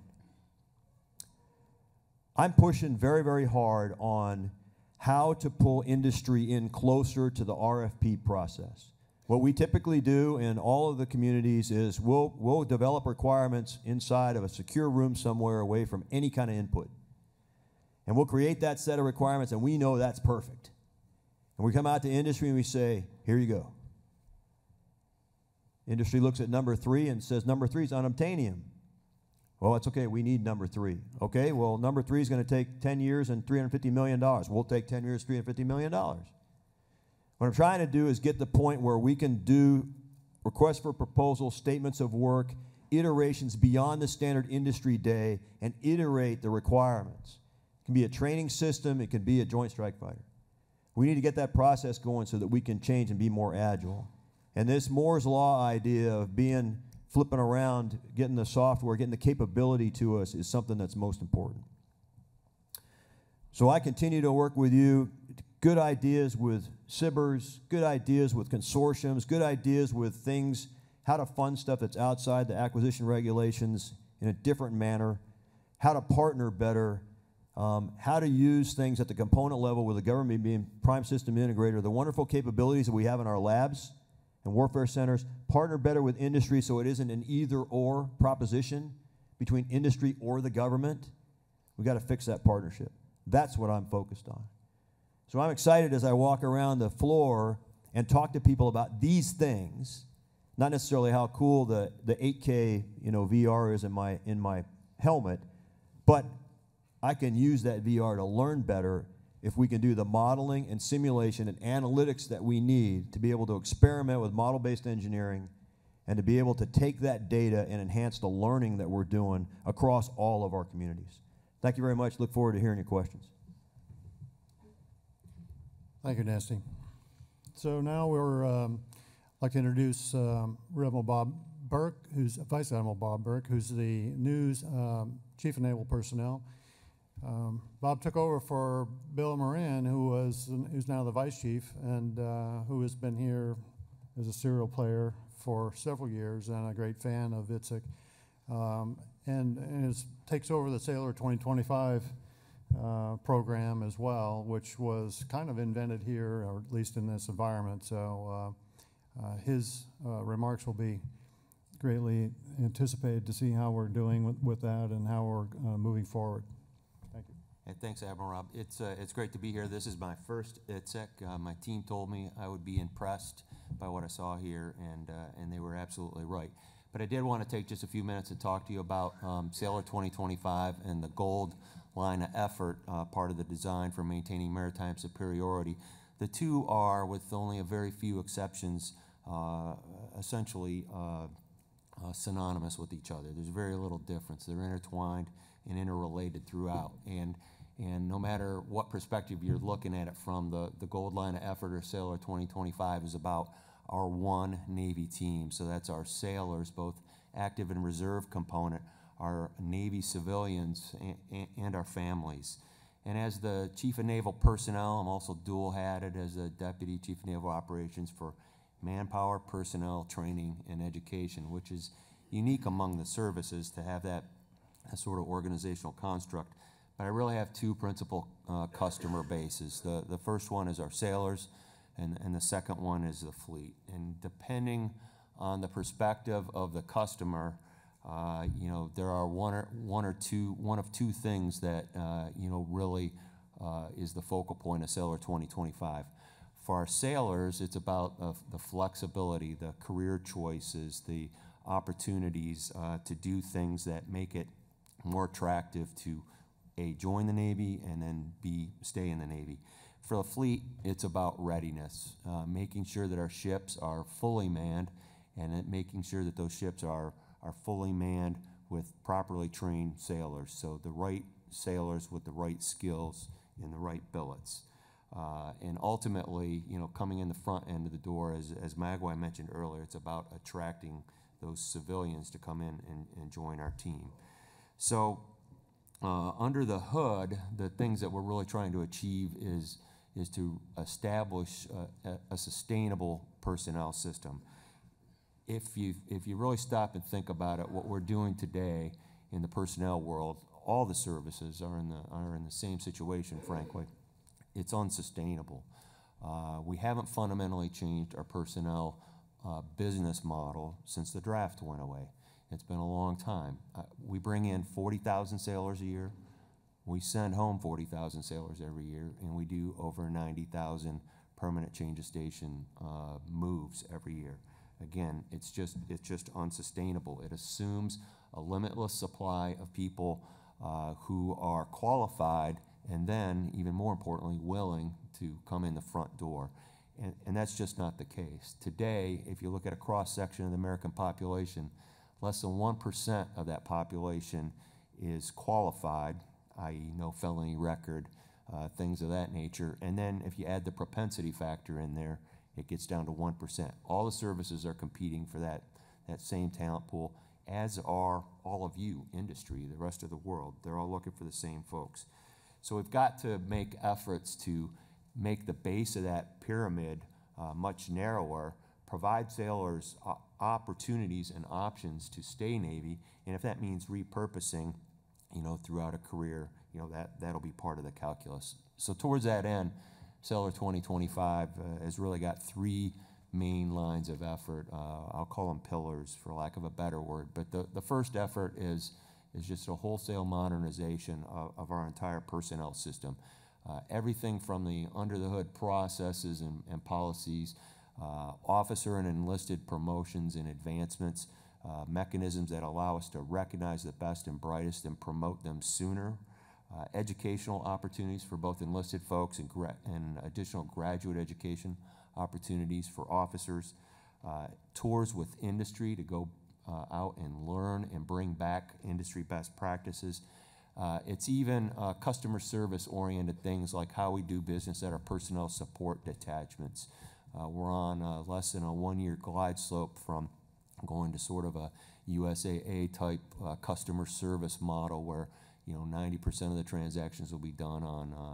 I'm pushing very, very hard on how to pull industry in closer to the RFP process. What we typically do in all of the communities is we'll develop requirements inside of a secure room somewhere away from any kind of input. And we'll create that set of requirements, and we know that's perfect. And we come out to industry and we say, here you go. Industry looks at number 3 and says number 3 is unobtainium. Well, it's okay, we need number 3. Okay, well, number 3 is going to take 10 years and $350 million. We'll take 10 years, $350 million. What I'm trying to do is get the point where we can do requests for proposals, statements of work, iterations beyond the standard industry day, and iterate the requirements. It can be a training system, it can be a joint strike fighter. We need to get that process going so that we can change and be more agile. And this Moore's Law idea of flipping around, getting the software, getting the capability to us is something that's most important. So I continue to work with you. Good ideas with SIBRs, good ideas with consortiums, good ideas with things, how to fund stuff that's outside the acquisition regulations in a different manner, how to partner better, how to use things at the component level with the government being prime system integrator, the wonderful capabilities that we have in our labs and warfare centers, partner better with industry so it isn't an either-or proposition between industry or the government. We've got to fix that partnership. That's what I'm focused on. So I'm excited as I walk around the floor and talk to people about these things, not necessarily how cool the 8K VR is in my helmet, but I can use that VR to learn better if we can do the modeling and simulation and analytics that we need to be able to experiment with model-based engineering and to be able to take that data and enhance the learning that we're doing across all of our communities. Thank you very much. Look forward to hearing your questions. Thank you, Nasty. So now we're like to introduce Rear Admiral Bob Burke, who's Vice Admiral Bob Burke, who's the news Chief of Naval Personnel. Bob took over for Bill Moran, who's now the Vice Chief, and who has been here as a serial player for several years and a great fan of ITSEC, and takes over the Sailor 2025 program as well, which was kind of invented here, or at least in this environment. So his remarks will be greatly anticipated to see how we're doing with that and how we're moving forward. Thank you. Hey, thanks, Admiral Rob. It's great to be here. This is my first ITSEC. My team told me I would be impressed by what I saw here, and they were absolutely right. But I did want to take just a few minutes to talk to you about Sailor 2025 and the gold line of effort, part of the design for maintaining maritime superiority. The two are, with only a very few exceptions, essentially synonymous with each other. There's very little difference. They're intertwined and interrelated throughout. And no matter what perspective you're looking at it from, the gold line of effort or Sailor 2025 is about our one Navy team. So that's our sailors, both active and reserve component, our Navy civilians, and our families. And as the Chief of Naval Personnel, I'm also dual-hatted as a Deputy Chief of Naval Operations for manpower, personnel, training, and education, which is unique among the services to have that sort of organizational construct. But I really have two principal customer bases. The first one is our sailors, and the second one is the fleet. And depending on the perspective of the customer, there are one of two things that really is the focal point of Sailor 2025. For our sailors, it's about the flexibility, the career choices, the opportunities to do things that make it more attractive to A, join the Navy, and then B, stay in the Navy. For the fleet, it's about readiness, making sure that our ships are fully manned and then making sure that those ships are fully manned with properly trained sailors. So the right sailors with the right skills in the right billets. And ultimately, you know, coming in the front end of the door, as Magwai mentioned earlier, it's about attracting those civilians to come in and join our team. So under the hood, the things that we're really trying to achieve is to establish a sustainable personnel system. If you really stop and think about it, what we're doing today in the personnel world, all the services are in the same situation, frankly. It's unsustainable. We haven't fundamentally changed our personnel business model since the draft went away. It's been a long time. We bring in 40,000 sailors a year. We send home 40,000 sailors every year, and we do over 90,000 permanent change of station moves every year. Again, it's just unsustainable. It assumes a limitless supply of people who are qualified and then, even more importantly, willing to come in the front door. And that's just not the case. Today, if you look at a cross-section of the American population, less than 1% of that population is qualified, i.e. no felony record, things of that nature. And then if you add the propensity factor in there, it gets down to 1%. All the services are competing for that same talent pool, as are all of you, industry, the rest of the world. They're all looking for the same folks. So we've got to make efforts to make the base of that pyramid much narrower, provide sailors opportunities and options to stay Navy, and if that means repurposing, you know, throughout a career, you know, that'll be part of the calculus. So towards that end, Sailor 2025 has really got three main lines of effort. I'll call them pillars, for lack of a better word. But the first effort is just a wholesale modernization of our entire personnel system. Everything from the under-the-hood processes and policies, officer and enlisted promotions and advancements, mechanisms that allow us to recognize the best and brightest and promote them sooner, educational opportunities for both enlisted folks and additional graduate education opportunities for officers, tours with industry to go out and learn and bring back industry best practices. It's even customer service oriented things like how we do business at our personnel support detachments. We're on less than a 1-year glide slope from going to sort of a USAA type customer service model where, you know, 90% of the transactions will be done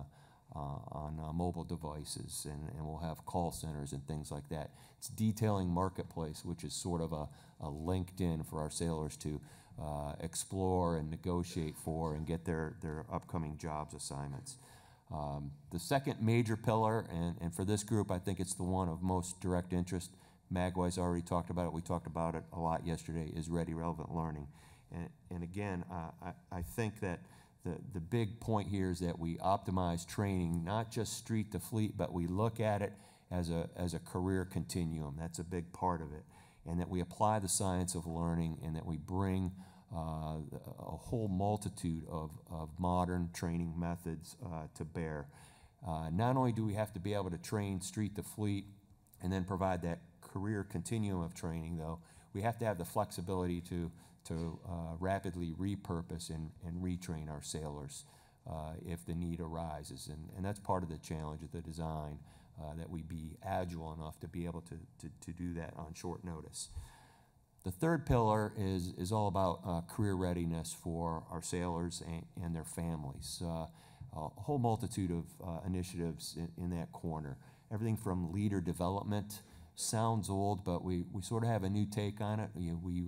on mobile devices, and we'll have call centers and things like that. It's detailing marketplace, which is sort of a LinkedIn for our sailors to explore and negotiate for and get their upcoming jobs assignments. The second major pillar, and for this group, I think it's the one of most direct interest. Magwai's already talked about it. We talked about it a lot yesterday, is ready, relevant learning. And again, I think that the big point here is that we optimize training, not just street to fleet, but we look at it as a career continuum. That's a big part of it. And that we apply the science of learning, and that we bring a whole multitude of modern training methods to bear. Not only do we have to be able to train street to fleet and then provide that career continuum of training, though, we have to have the flexibility to rapidly repurpose and retrain our sailors if the need arises. And that's part of the challenge of the design, that we be agile enough to be able to do that on short notice. The third pillar is all about career readiness for our sailors and their families. A whole multitude of initiatives in that corner. Everything from leader development, sounds old, but we sort of have a new take on it. We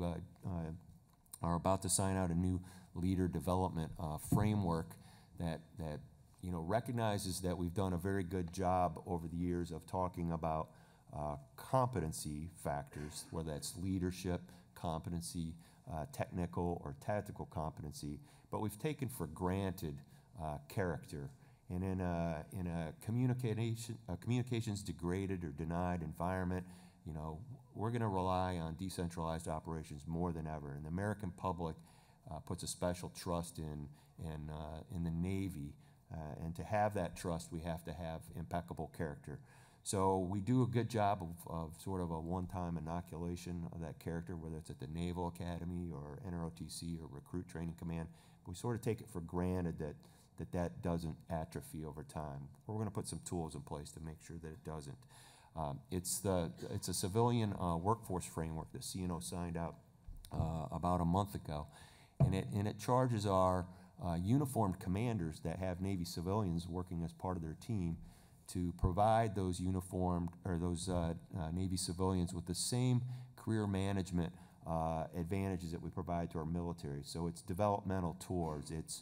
are about to sign out a new leader development framework that recognizes that we've done a very good job over the years of talking about competency factors, whether that's leadership, competency, technical or tactical competency, but we've taken for granted character. And in a communications degraded or denied environment, we're going to rely on decentralized operations more than ever. And the American public puts a special trust in the Navy, and to have that trust, we have to have impeccable character. So we do a good job of sort of a one-time inoculation of that character, whether it's at the Naval Academy or NROTC or Recruit Training Command. We sort of take it for granted that doesn't atrophy over time. We're going to put some tools in place to make sure that it doesn't. It's a civilian workforce framework that CNO signed out about a month ago, and it charges our uniformed commanders that have Navy civilians working as part of their team to provide those uniformed or those Navy civilians with the same career management advantages that we provide to our military. So it's developmental tours, it's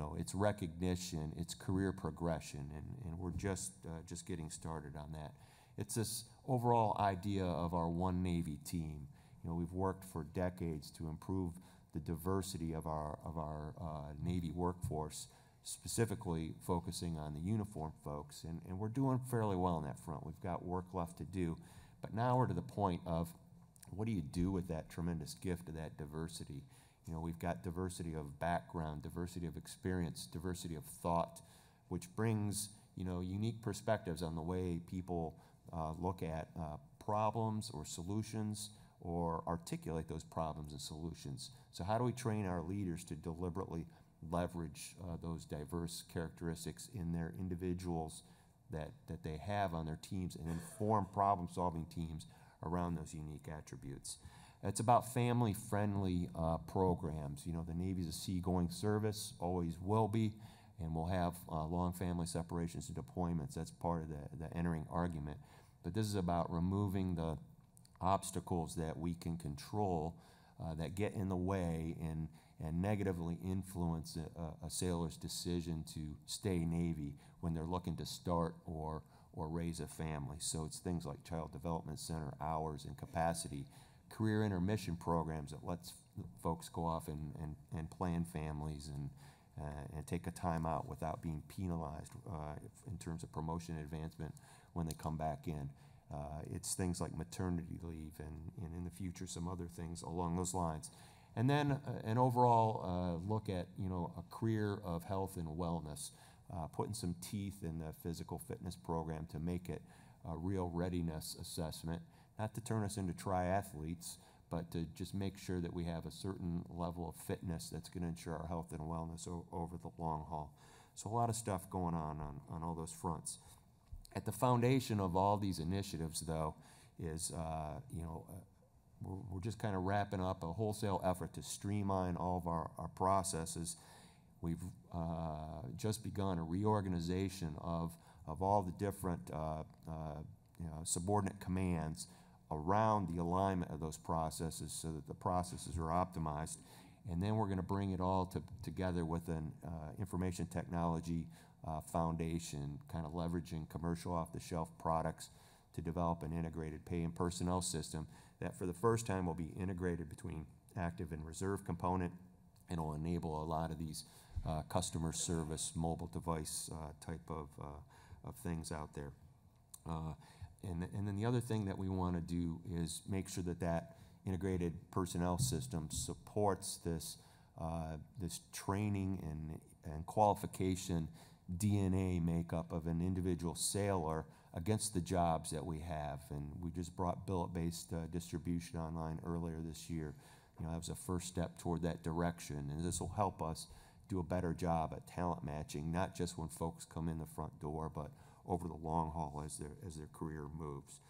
recognition, it's career progression, and we're just getting started on that. It's this overall idea of our One Navy team. We've worked for decades to improve the diversity of our Navy workforce, specifically focusing on the uniformed folks, and we're doing fairly well on that front. We've got work left to do, but now we're to the point of what do you do with that tremendous gift of that diversity? We've got diversity of background, diversity of experience, diversity of thought, which brings unique perspectives on the way people look at problems or solutions or articulate those problems and solutions. So how do we train our leaders to deliberately leverage those diverse characteristics in their individuals that they have on their teams and then form problem-solving teams around those unique attributes? It's about family-friendly programs. The Navy's a seagoing service, always will be, and we'll have long family separations and deployments. That's part of the entering argument. But this is about removing the obstacles that we can control that get in the way and negatively influence a sailor's decision to stay Navy when they're looking to start or raise a family. So it's things like Child Development Center hours and capacity, career intermission programs that lets folks go off and plan families and take a time out without being penalized in terms of promotion and advancement when they come back in. It's things like maternity leave and in the future some other things along those lines. And then an overall look at a career of health and wellness, putting some teeth in the physical fitness program to make it a real readiness assessment, not to turn us into triathletes, but to just make sure that we have a certain level of fitness that's going to ensure our health and wellness over the long haul. So a lot of stuff going on all those fronts. At the foundation of all these initiatives, though, is we're just kind of wrapping up a wholesale effort to streamline all of our processes. We've just begun a reorganization of all the different subordinate commands around the alignment of those processes so that the processes are optimized. And then we're going to bring it all together with an information technology foundation, kind of leveraging commercial off-the-shelf products to develop an integrated pay and personnel system that for the first time will be integrated between active and reserve component and will enable a lot of these customer service mobile device type of things out there. And then the other thing that we want to do is make sure that integrated personnel system supports this training and qualification DNA makeup of an individual sailor against the jobs that we have. And we just brought billet-based distribution online earlier this year. That was a first step toward that direction, and this will help us do a better job at talent matching, not just when folks come in the front door, but over the long haul as their career moves.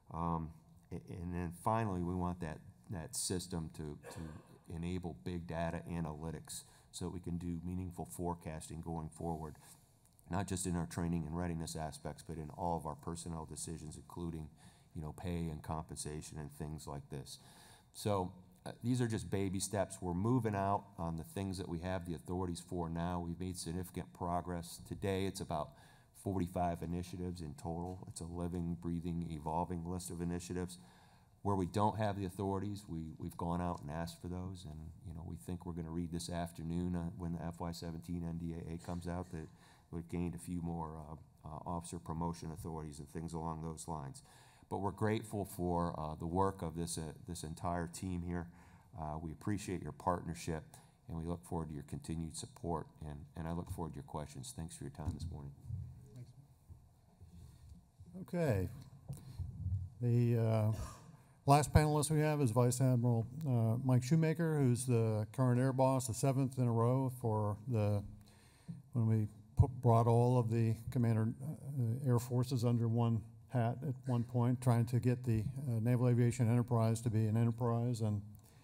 And then finally, we want that system to enable big data analytics so that we can do meaningful forecasting going forward, not just in our training and readiness aspects, but in all of our personnel decisions, including pay and compensation and things like this. So these are just baby steps. We're moving out on the things that we have the authorities for now. We've made significant progress. Today, it's about 45 initiatives in total. It's a living, breathing, evolving list of initiatives. Where we don't have the authorities, we've gone out and asked for those, and we think we're going to read this afternoon when the FY17 NDAA comes out that we've gained a few more officer promotion authorities and things along those lines. But we're grateful for the work of this entire team here. We appreciate your partnership, and we look forward to your continued support, and I look forward to your questions. Thanks for your time this morning. Okay. The last panelist we have is Vice Admiral Mike Shoemaker, who's the current air boss, the 7th in a row for when we brought all of the commander air forces under one hat at one point, trying to get the Naval Aviation Enterprise to be an enterprise and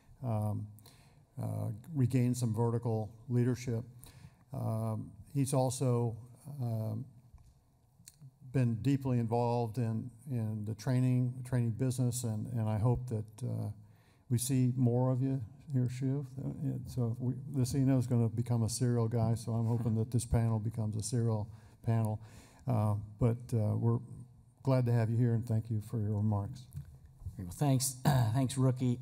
regain some vertical leadership. He's also been deeply involved in the training business, and I hope that we see more of you here, Shiv. So the CNO is going to become a serial guy, so I'm hoping that this panel becomes a serial panel. But we're glad to have you here, and thank you for your remarks. Well, thanks, thanks, Rookie.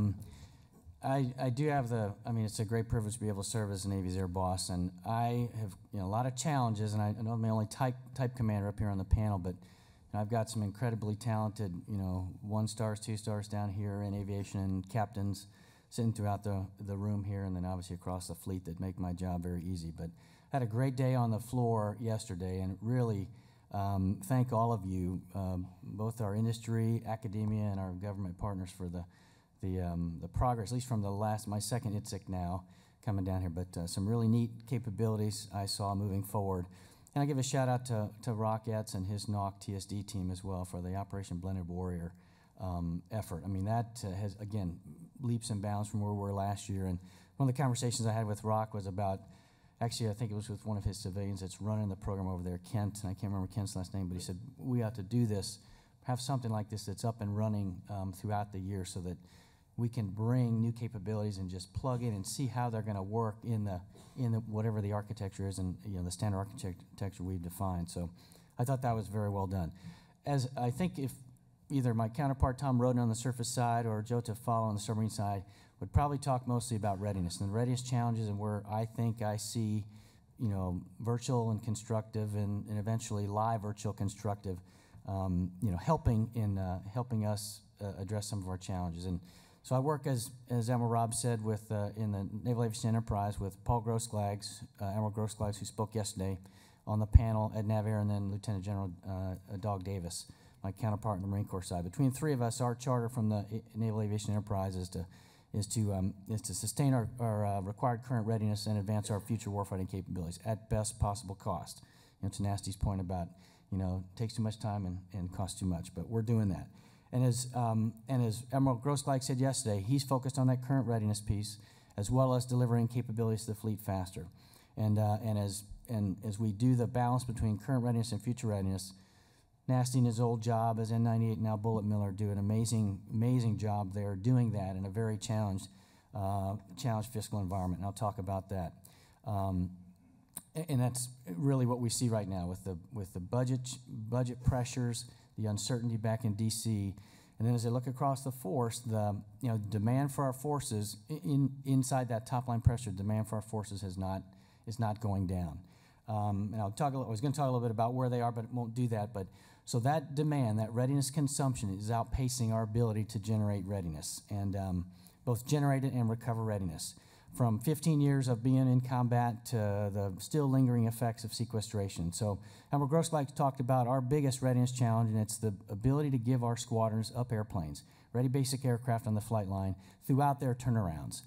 I do have it's a great privilege to be able to serve as the Navy's air boss, and I have a lot of challenges, and I know I'm the only type commander up here on the panel, but I've got some incredibly talented, 1 stars, 2 stars down here in aviation, and captains sitting throughout the room here, and then obviously across the fleet that make my job very easy. But I had a great day on the floor yesterday, and really thank all of you, both our industry, academia, and our government partners for the progress, at least from my second ITSEC now, coming down here, but some really neat capabilities I saw moving forward. And I give a shout out to Rock Etz and his NOC TSD team as well for the Operation Blended Warrior effort. I mean, that has, again, leaps and bounds from where we were last year. And one of the conversations I had with Rock was about, actually, I think it was with one of his civilians that's running the program over there, Kent, and I can't remember Kent's last name, but he said, we ought to do this, have something like this that's up and running throughout the year so that we can bring new capabilities and just plug in and see how they're going to work in the whatever the architecture is and the standard architecture we've defined. So I thought that was very well done. As I think if either my counterpart Tom Roden on the surface side or Joe Tafalo on the submarine side would probably talk mostly about readiness and the readiness challenges and where I think I see virtual and constructive and eventually live virtual constructive helping us address some of our challenges. And so I work, as Admiral Rob said, with in the Naval Aviation Enterprise with Paul Grossglags, Admiral Grossglags, who spoke yesterday on the panel at NavAir, and then Lieutenant General Dog Davis, my counterpart in the Marine Corps side. Between the 3 of us, our charter from the Naval Aviation Enterprise is to sustain our required current readiness and advance our future warfighting capabilities at best possible cost. To Nasty's point about takes too much time and costs too much, but we're doing that. And as Admiral Grossglag said yesterday, he's focused on that current readiness piece as well as delivering capabilities to the fleet faster. And as we do the balance between current readiness and future readiness, Nasty in his old job as N98, now Bullet Miller, do an amazing job there doing that in a very challenged fiscal environment. And I'll talk about that. And that's really what we see right now with the budget pressures, the uncertainty back in D.C., and then as I look across the force, the demand for our forces inside that top line pressure, demand for our forces is not going down. And I was going to talk a little bit about where they are, but won't do that. But so that demand, that readiness consumption, is outpacing our ability to generate readiness and both generate it and recover readiness. From 15 years of being in combat to the still lingering effects of sequestration. So Admiral Grossglag talked about our biggest readiness challenge, and it's the ability to give our squadrons up airplanes, ready basic aircraft on the flight line throughout their turnarounds.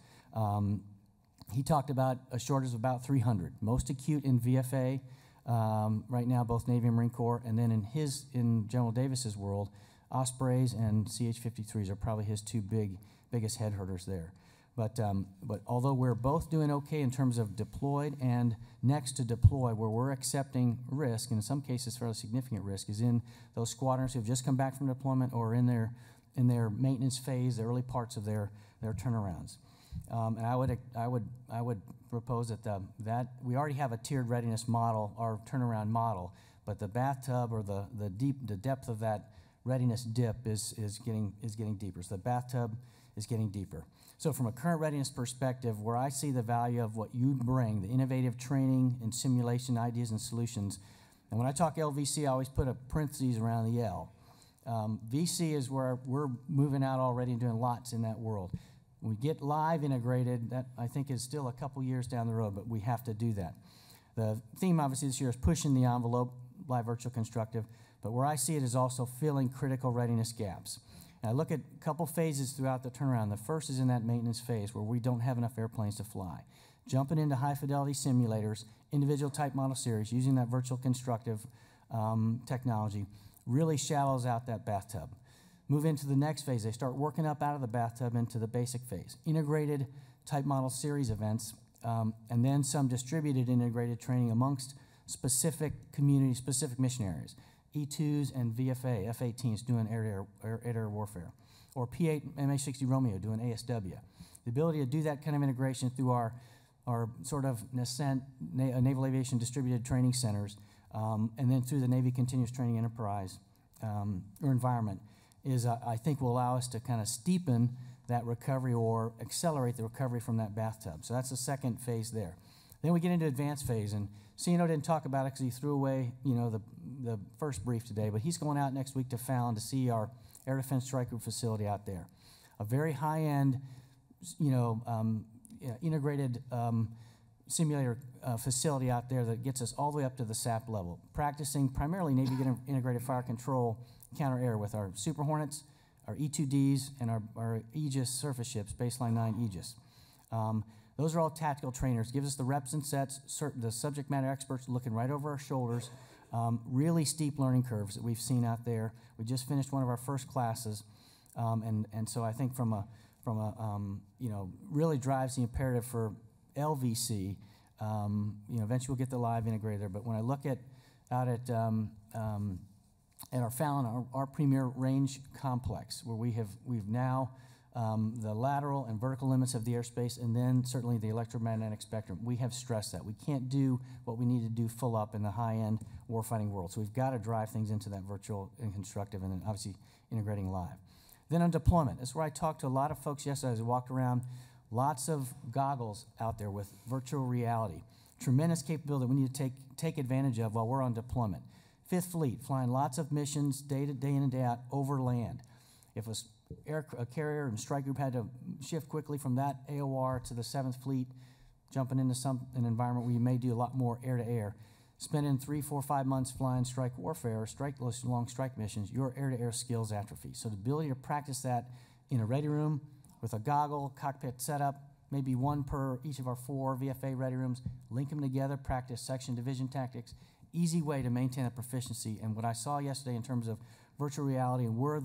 He talked about a shortage of about 300, most acute in VFA right now, both Navy and Marine Corps, and then in General Davis's world, Ospreys and CH-53s are probably his 2 biggest head hurters there. But although we're both doing okay in terms of deployed and next to deploy, where we're accepting risk, and in some cases fairly significant risk, is in those squadrons who've just come back from deployment or in their maintenance phase, the early parts of their turnarounds. And I would propose that we already have a tiered readiness model, our turnaround model, but the bathtub or the depth of that readiness dip is getting deeper. So the bathtub is getting deeper. So from a current readiness perspective, where I see the value of what you bring, the innovative training and simulation ideas and solutions, and when I talk LVC, I always put a parentheses around the L. VC is where we're moving out already and doing lots in that world. When we get live integrated, that I think is still a couple years down the road, but we have to do that. The theme obviously this year is pushing the envelope, live virtual constructive, But where I see it is also filling critical readiness gaps. And I look at a couple phases throughout the turnaround. The first is in that maintenance phase where we don't have enough airplanes to fly. Jumping into high-fidelity simulators, individual type model series, using that virtual constructive technology, really shallows out that bathtub. Move into the next phase. They start working up out of the bathtub into the basic phase. Integrated type model series events, and then some distributed integrated training amongst specific community, specific mission areas. E2s and VFA, F-18s doing air-to-air warfare. Or P-8 MH-60 Romeo doing ASW. The ability to do that kind of integration through our sort of nascent Naval Aviation Distributed Training Centers, and then through the Navy Continuous Training Enterprise or environment, is I think will allow us to kind of steepen that recovery or accelerate the recovery from that bathtub. So that's the second phase there. Then we get into advanced phase, and CNO didn't talk about it because he threw away, the first brief today, but he's going out next week to Fallon to see our Air Defense Strike Group facility out there. A very high-end, integrated simulator facility out there that gets us all the way up to the SAP level, practicing primarily Navy integrated fire control counter-air with our Super Hornets, our E-2Ds, and our Aegis surface ships, Baseline 9 Aegis. Those are all tactical trainers. Gives us the reps and sets, the subject matter experts looking right over our shoulders, really steep learning curves that we've seen out there. We just finished one of our first classes, and so I think from a really drives the imperative for LVC. Eventually we'll get the live integrator there, but when I look at our Fallon, our premier range complex, where we've now the lateral and vertical limits of the airspace, and then certainly the electromagnetic spectrum. We have stressed that. We can't do what we need to do full up in the high-end warfighting world. So we've got to drive things into that virtual and constructive, and then obviously integrating live. Then on deployment, that's where I talked to a lot of folks yesterday as I walked around. Lots of goggles out there with virtual reality. Tremendous capability that we need to take advantage of while we're on deployment. Fifth Fleet, flying lots of missions day in and day out over land. If a carrier and strike group had to shift quickly from that AOR to the 7th Fleet, jumping into an environment where you may do a lot more air-to-air, spending 3, 4, 5 months flying strike warfare or long strike missions, your air-to-air skills atrophy. So the ability to practice that in a ready room with a goggle, cockpit setup, maybe one per each of our 4 VFA ready rooms, link them together, practice section division tactics, easy way to maintain a proficiency. And what I saw yesterday in terms of virtual reality and where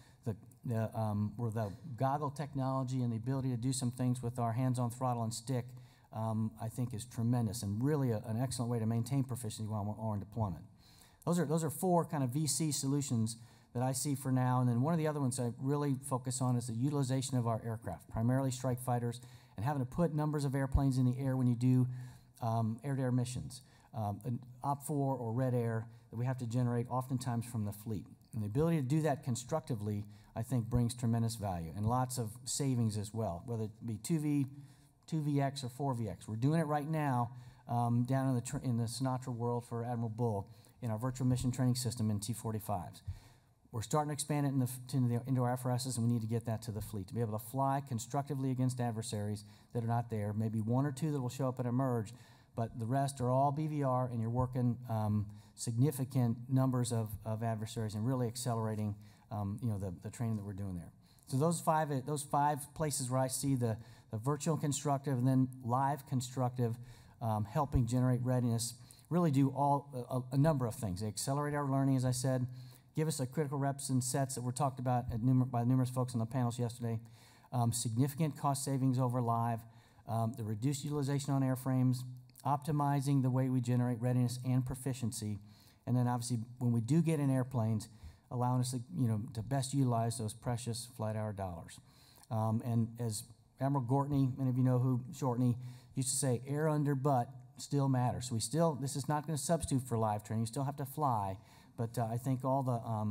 the goggle technology and the ability to do some things with our hands on throttle and stick, I think is tremendous and really an excellent way to maintain proficiency while we're on deployment. Those are 4 kind of VC solutions that I see for now. And then one of the other ones I really focus on is the utilization of our aircraft, primarily strike fighters, and having to put numbers of airplanes in the air when you do air-to-air missions, OP4 or red air that we have to generate oftentimes from the fleet. And the ability to do that constructively, I think, brings tremendous value and lots of savings as well, whether it be 2VX or 4VX. We're doing it right now down in the Sinatra world for Admiral Bull in our virtual mission training system in T-45s. We're starting to expand it into our FRSs, and we need to get that to the fleet to be able to fly constructively against adversaries that are not there. Maybe 1 or 2 that will show up at emerge, but the rest are all BVR, and you're working significant numbers of adversaries and really accelerating the training that we're doing there. So those five places where I see the virtual constructive and then live constructive helping generate readiness really do a number of things. They accelerate our learning, as I said, give us a critical reps and sets that were talked about by numerous folks on the panels yesterday, significant cost savings over live, the reduced utilization on airframes, optimizing the way we generate readiness and proficiency, and then obviously when we do get in airplanes, allowing us to best utilize those precious flight hour dollars. And as Admiral Gortney, many of you know who Shortney, used to say, air under butt still matters. So this is not going to substitute for live training. You still have to fly, but I think all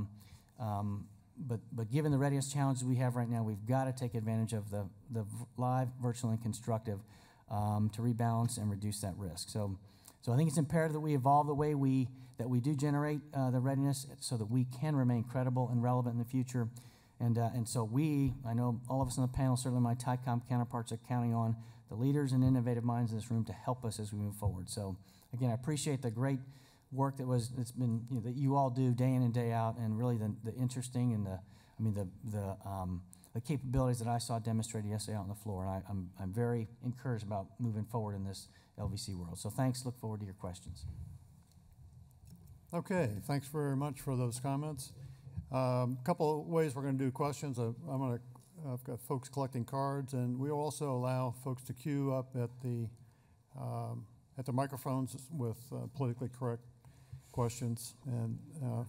but given the readiness challenges we have right now, we've got to take advantage of the live, virtual, and constructive to rebalance and reduce that risk. So I think it's imperative that we evolve the way that we do generate the readiness so that we can remain credible and relevant in the future. And so I know all of us on the panel, certainly my TICOM counterparts, are counting on the leaders and innovative minds in this room to help us as we move forward. So again, I appreciate the great work it's been that you all do day in and day out, and really the interesting and the capabilities that I saw demonstrated yesterday out on the floor. And I'm very encouraged about moving forward in this LVC world. So thanks. Look forward to your questions. Okay, thanks very much for those comments. A couple of ways we're going to do questions. I've got folks collecting cards, and we will also allow folks to queue up at the microphones with politically correct questions, and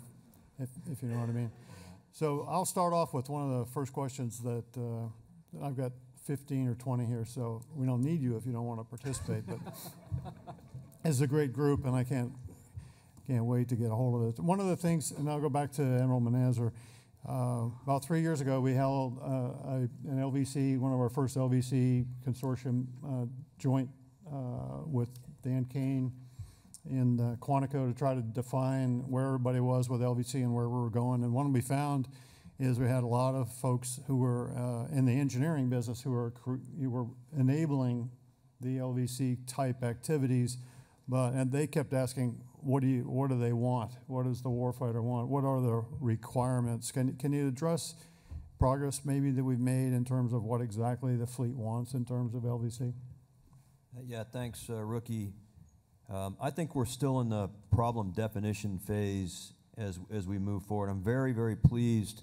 if you know what I mean. So I'll start off with one of the first questions that I've got 15 or 20 here, so we don't need you if you don't want to participate. But it's a great group, and I can't wait to get a hold of it. One of the things, and I'll go back to Admiral Manazar. About 3 years ago, we held an LVC, one of our first LVC consortium joint with Dan Kane in Quantico to try to define where everybody was with LVC and where we were going. And one we found is we had a lot of folks who were in the engineering business who were enabling the LVC type activities, and they kept asking, what do they want? What does the warfighter want? What are the requirements? Can you address progress maybe that we've made in terms of what exactly the fleet wants in terms of LVC? Yeah, thanks, Rookie. I think we're still in the problem definition phase as we move forward. I'm very, very pleased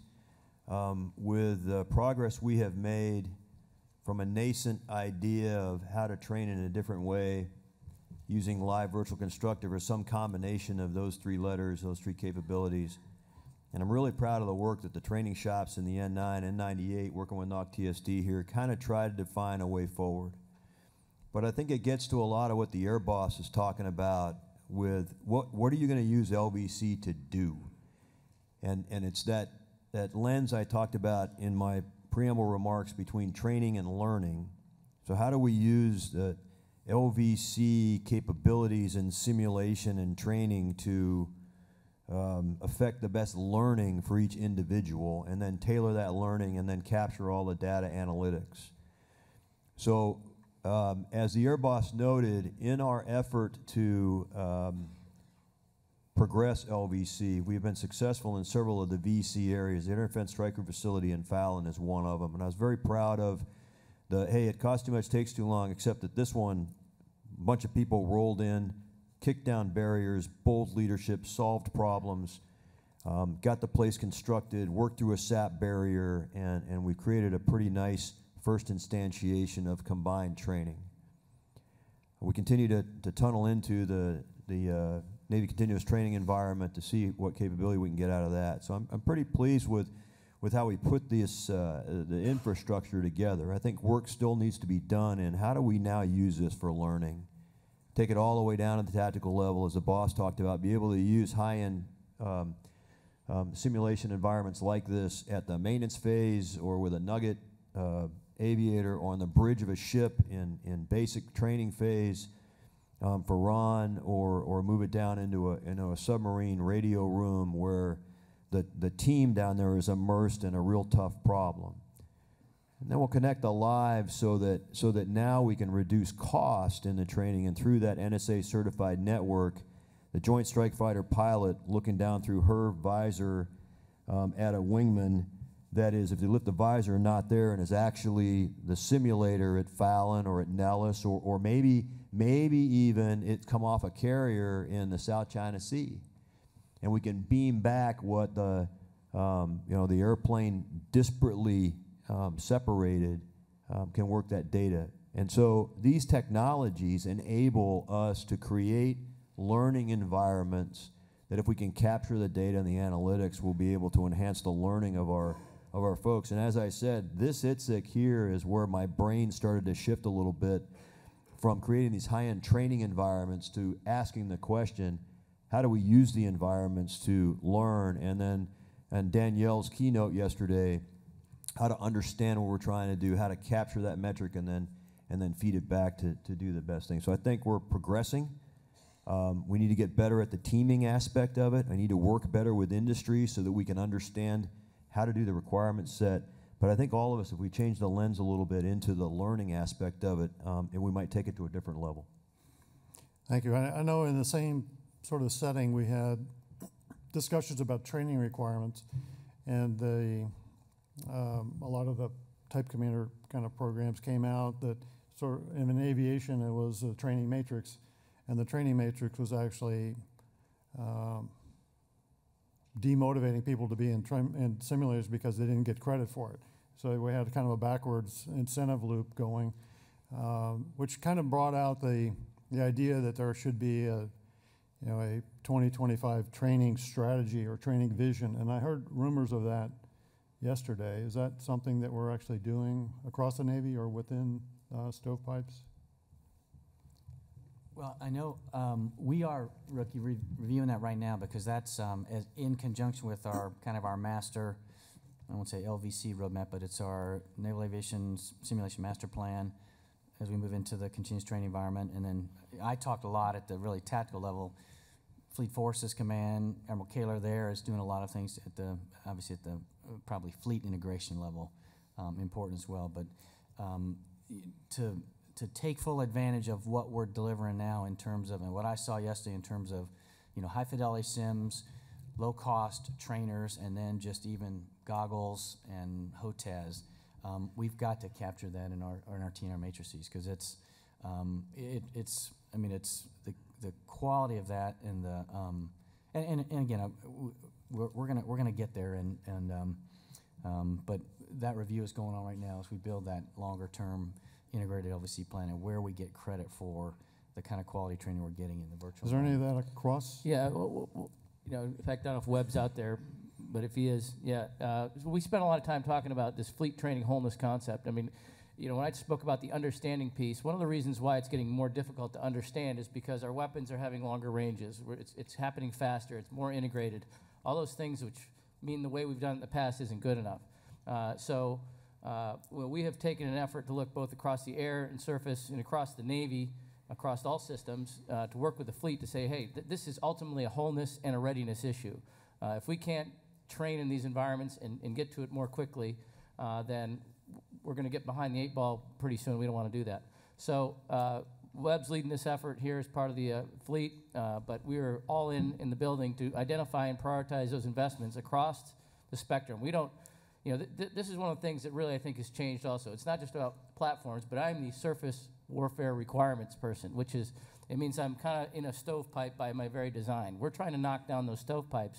with the progress we have made from a nascent idea of how to train in a different way using live virtual constructive or some combination of those three letters, those three capabilities. And I'm really proud of the work that the training shops in the N9, N98, working with NOC TSD here, kind of tried to define a way forward. But I think it gets to a lot of what the Air Boss is talking about with what are you going to use LVC to do? And it's that lens I talked about in my preamble remarks between training and learning. So how do we use the LVC capabilities and simulation and training to affect the best learning for each individual, and then tailor that learning and then capture all the data analytics. So as the Air Boss noted, in our effort to progress LVC, we've been successful in several of the VC areas. The Air Defense Striker Facility in Fallon is one of them, and I was very proud of hey, it costs too much, takes too long, except that this one, a bunch of people rolled in, kicked down barriers, bold leadership, solved problems, got the place constructed, worked through a SAP barrier, and we created a pretty nice first instantiation of combined training. We continue to tunnel into the Navy continuous training environment to see what capability we can get out of that. So I'm pretty pleased with how we put this, the infrastructure together. I think work still needs to be done in how do we now use this for learning. Take it all the way down to the tactical level, as the boss talked about, be able to use high-end simulation environments like this at the maintenance phase or with a nugget aviator or on the bridge of a ship in basic training phase for Ron, or move it down into a submarine radio room where the team down there is immersed in a real tough problem. And then we'll connect the live so that now we can reduce cost in the training, and through that NSA certified network, the Joint Strike Fighter pilot looking down through her visor at a wingman, that is, if they lift the visor, not there, and is actually the simulator at Fallon or at Nellis, or maybe even it's come off a carrier in the South China Sea. And we can beam back what the airplane disparately separated can work that data. And so these technologies enable us to create learning environments that, if we can capture the data and the analytics, we'll be able to enhance the learning of our folks. And as I said, this ITSEC here is where my brain started to shift a little bit from creating these high-end training environments to asking the question, how do we use the environments to learn? And Danielle's keynote yesterday, how to understand what we're trying to do, how to capture that metric, and then feed it back to do the best thing. So I think we're progressing. We need to get better at the teaming aspect of it. I need to work better with industry so that we can understand how to do the requirement set. But I think all of us, if we change the lens a little bit into the learning aspect of it, and we might take it to a different level. Thank you. I know in the same sort of setting, we had discussions about training requirements, and a lot of the type commander kind of programs came out that sort of, in aviation, it was a training matrix, and the training matrix was actually demotivating people to be in simulators because they didn't get credit for it. So we had kind of a backwards incentive loop going, which kind of brought out the idea that there should be a 2025 training strategy or training vision. And I heard rumors of that yesterday. Is that something that we're actually doing across the Navy or within stovepipes? Well, I know we are, Rookie, reviewing that right now because that's in conjunction with our kind of our master, I won't say LVC roadmap, but it's our Naval Aviation Simulation Master Plan as we move into the continuous training environment. And then I talked a lot at the really tactical level. Fleet Forces Command, Admiral Kaler there is doing a lot of things at the, obviously at the probably fleet integration level, important as well. But to take full advantage of what we're delivering now in terms of, and what I saw yesterday in terms of, high fidelity sims, low cost trainers, and then just even goggles and HOTAS, we've got to capture that in our TNR matrices because it's the quality of that and the and again we're gonna get there but that review is going on right now as we build that longer term integrated LVC plan and where we get credit for the kind of quality training we're getting in the virtual. Is there any of that across? Yeah, in fact, I don't know if Webb's out there, but if he is, we spent a lot of time talking about this fleet training wholeness concept. I mean, when I spoke about the understanding piece, one of the reasons why it's getting more difficult to understand is because our weapons are having longer ranges. It's happening faster. It's more integrated. All those things which mean the way we've done it in the past isn't good enough. We have taken an effort to look both across the air and surface and across the Navy, across all systems, to work with the fleet to say, hey, this is ultimately a wholeness and a readiness issue. If we can't train in these environments and get to it more quickly, then we're going to get behind the 8 ball pretty soon. We don't want to do that. So Webb's leading this effort here as part of the fleet, but we are all in the building to identify and prioritize those investments across the spectrum. We don't, this is one of the things that really I think has changed also. It's not just about platforms, but I'm the surface warfare requirements person, which is, it means I'm kind of in a stovepipe by my very design. We're trying to knock down those stovepipes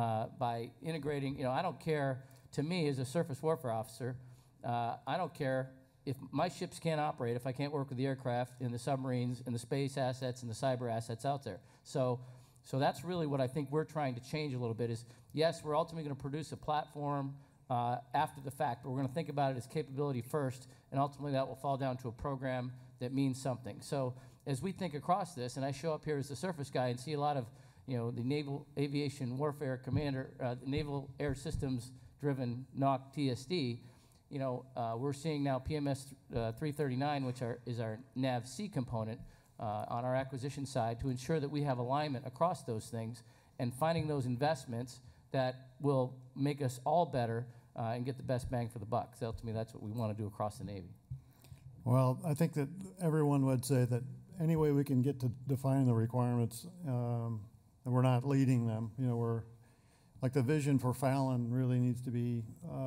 by integrating, I don't care, to me as a surface warfare officer, I don't care if my ships can't operate, if I can't work with the aircraft and the submarines and the space assets and the cyber assets out there. So that's really what I think we're trying to change a little bit is, yes, we're ultimately going to produce a platform after the fact, but we're going to think about it as capability first, and ultimately that will fall down to a program that means something. So as we think across this, and I show up here as the surface guy and see a lot of, the Naval Aviation Warfare Commander, Naval Air Systems driven NOC TSD, we're seeing now PMS 339, which is our NAV-C component on our acquisition side to ensure that we have alignment across those things and finding those investments that will make us all better and get the best bang for the buck. So ultimately, that's what we want to do across the Navy. Well, I think that everyone would say that any way we can get to defining the requirements, and we're not leading them, we're, like the vision for Fallon really needs to be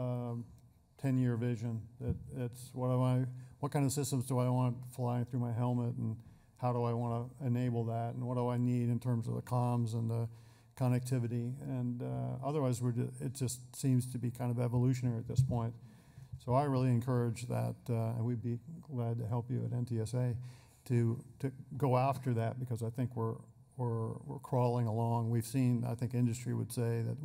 10-year vision. It's what kind of systems do I want flying through my helmet, and how do I want to enable that, and what do I need in terms of the comms and the connectivity, and otherwise it just seems to be kind of evolutionary at this point. So I really encourage that, and we'd be glad to help you at NTSA to go after that, because I think we're crawling along. We've seen, I think industry would say that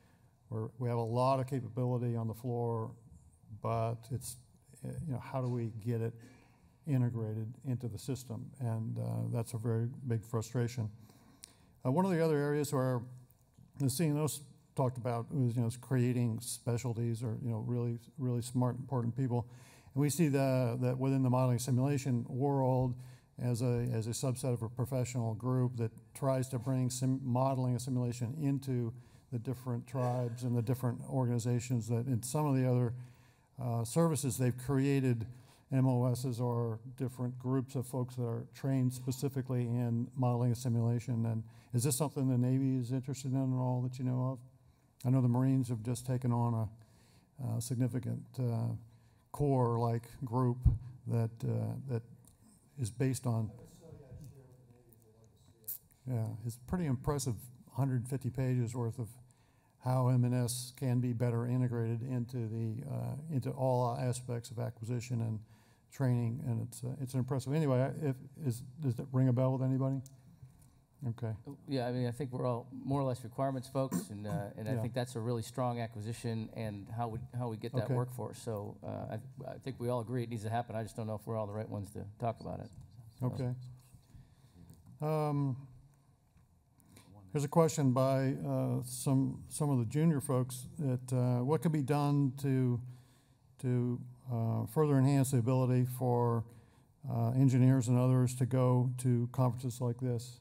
we have a lot of capability on the floor, but it's how do we get it integrated into the system, and that's a very big frustration. One of the other areas where the CNOs talked about was creating specialties or really, really smart, important people, and we see that within the modeling simulation world as a subset of a professional group that tries to bring modeling and simulation into the different tribes and the different organizations that in some of the other services they've created MOSs are different groups of folks that are trained specifically in modeling and simulation. And is this something the Navy is interested in at all that you know of? I know the Marines have just taken on a significant core-like group that is based on. Yeah, it's pretty impressive, 150 pages worth of how M&S can be better integrated into all aspects of acquisition and training, and it's impressive. Anyway, does that ring a bell with anybody? Okay. Yeah, I mean, I think we're all more or less requirements folks, and I think that's a really strong acquisition and how we get that workforce. So I think we all agree it needs to happen. I just don't know if we're all the right ones to talk about it. Okay. There's a question by some of the junior folks that what can be done to further enhance the ability for engineers and others to go to conferences like this.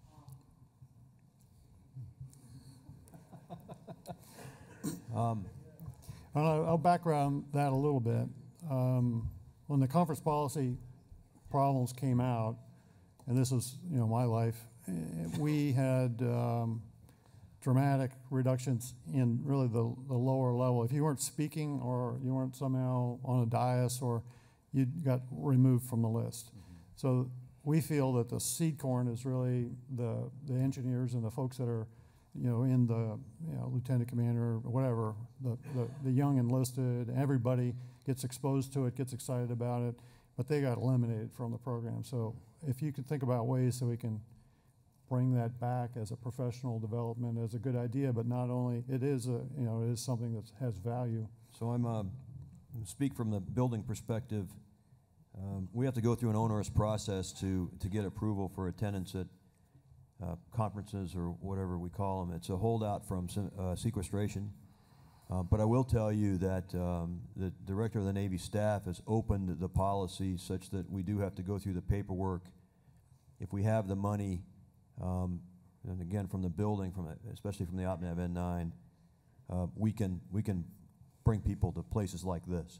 I'll background that a little bit. When the conference policy problems came out, and this was my life, we had dramatic reductions in really the lower level. If you weren't speaking or you weren't somehow on a dais, or you got removed from the list. So we feel that the seed corn is really the engineers and the folks that are in the lieutenant commander or whatever, the young enlisted. Everybody gets exposed to it, gets excited about it, but they got eliminated from the program. So if you could think about ways so we can bring that back as a professional development, as a good idea, but not only, it is something that has value. So I'm speak from the building perspective. We have to go through an onerous process to get approval for attendance at conferences or whatever we call them. It's a holdout from sequestration. But I will tell you that the director of the Navy staff has opened the policy such that we do have to go through the paperwork. If we have the money, and again from the building, especially from the OpNav N9, we can bring people to places like this.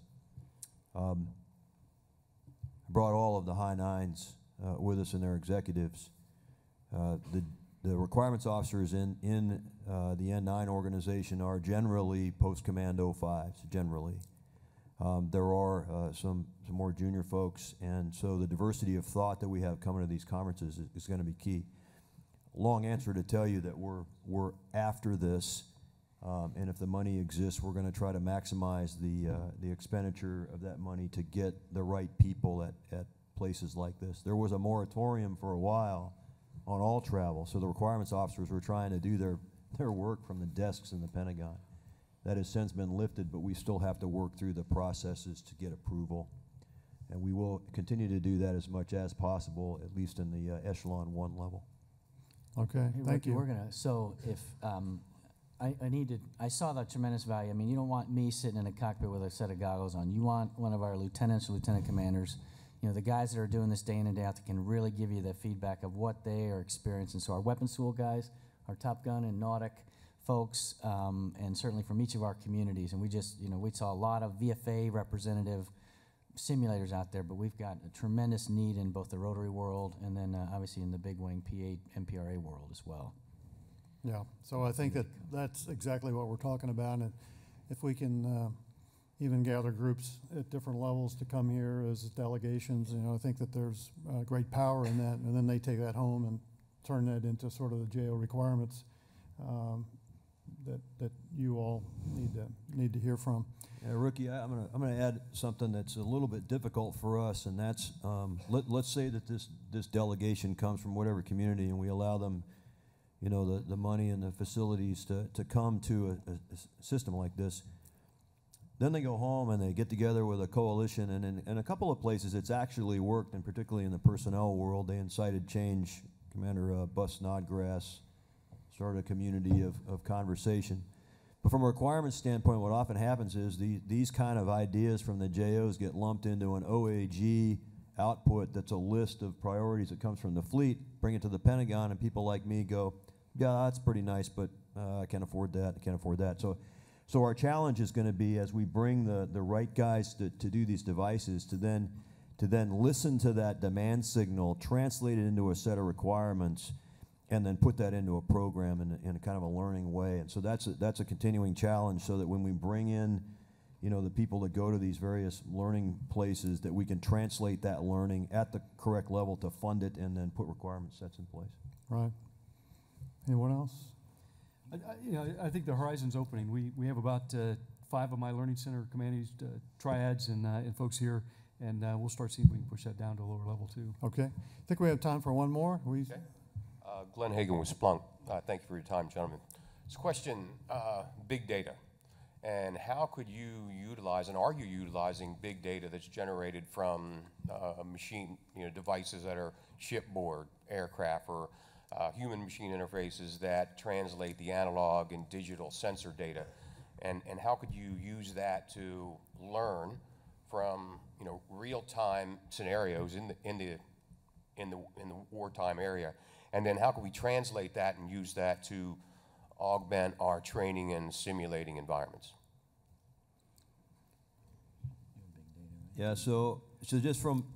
Brought all of the high nines with us and their executives. The requirements officers in the N9 organization are generally post-command 05s, generally. There are some more junior folks, and so the diversity of thought that we have coming to these conferences is going to be key. Long answer to tell you that we're after this, and if the money exists, we're going to try to maximize the expenditure of that money to get the right people at places like this. There was a moratorium for a while on all travel, so the requirements officers were trying to do their work from the desks in the Pentagon. That has since been lifted, but we still have to work through the processes to get approval. And we will continue to do that as much as possible, at least in the Echelon 1 level. Okay, hey, thank Ricky, you. We're gonna, so if, I saw the tremendous value. I mean, you don't want me sitting in a cockpit with a set of goggles on. You want one of our lieutenants or lieutenant commanders, the guys that are doing this day in and day out that can really give you the feedback of what they are experiencing. So our weapons school guys, our Top Gun and Nautic folks, and certainly from each of our communities. And we just, we saw a lot of VFA representative simulators out there, but we've got a tremendous need in both the rotary world and then obviously in the big wing P8 MPRA world as well. Yeah, so I think that's exactly what we're talking about. And if we can even gather groups at different levels to come here as delegations, I think that there's great power in that. And then they take that home and turn that into sort of the JO requirements that you all need to hear from. Yeah, Rookie, I'm gonna add something that's a little bit difficult for us, and that's let's say that this delegation comes from whatever community, and we allow them, the money and the facilities to come to a system like this. Then they go home and they get together with a coalition, and in a couple of places it's actually worked, and particularly in the personnel world, they incited change. Commander Bus Snodgrass started a community of conversation. But from a requirements standpoint, what often happens is these kind of ideas from the JOs get lumped into an OAG output that's a list of priorities that comes from the fleet, bring it to the Pentagon, and people like me go, yeah, that's pretty nice, but I can't afford that, I can't afford that. So So our challenge is going to be, as we bring the right guys to do these devices, to then listen to that demand signal, translate it into a set of requirements, and then put that into a program in a kind of a learning way. And so that's a continuing challenge, so that when we bring in, you know, the people that go to these various learning places, that we can translate that learning at the correct level to fund it and then put requirement sets in place. Right. Anyone else? I think the horizon's opening. We have about 5 of my Learning Center commandees, triads, and folks here, and we'll start seeing if we can push that down to a lower level too. Okay. I think we have time for one more. Okay. Glenn Hagan with Splunk. Thank you for your time, gentlemen. This question, big data. And how could you utilize, and are you utilizing big data that's generated from machine, devices that are shipboard, aircraft, or human-machine interfaces that translate the analog and digital sensor data? And how could you use that to learn from real-time scenarios in the wartime area? And then how can we translate that and use that to augment our training and simulating environments? Yeah, so just from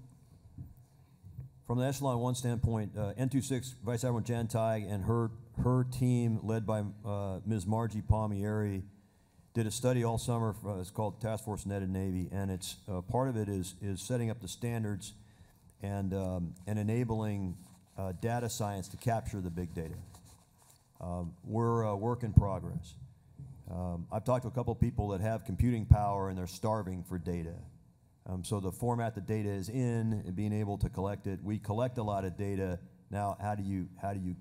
the Echelon 1 standpoint, N26 Vice Admiral Jan Teig and her team, led by Ms. Margie Palmieri, did a study all summer. It's called Task Force Netted Navy, and it's part of it is setting up the standards and enabling data science to capture the big data. We're a work in progress. I've talked to a couple of people that have computing power and they're starving for data. So the format the data is in and being able to collect it. We collect a lot of data. Now, how do you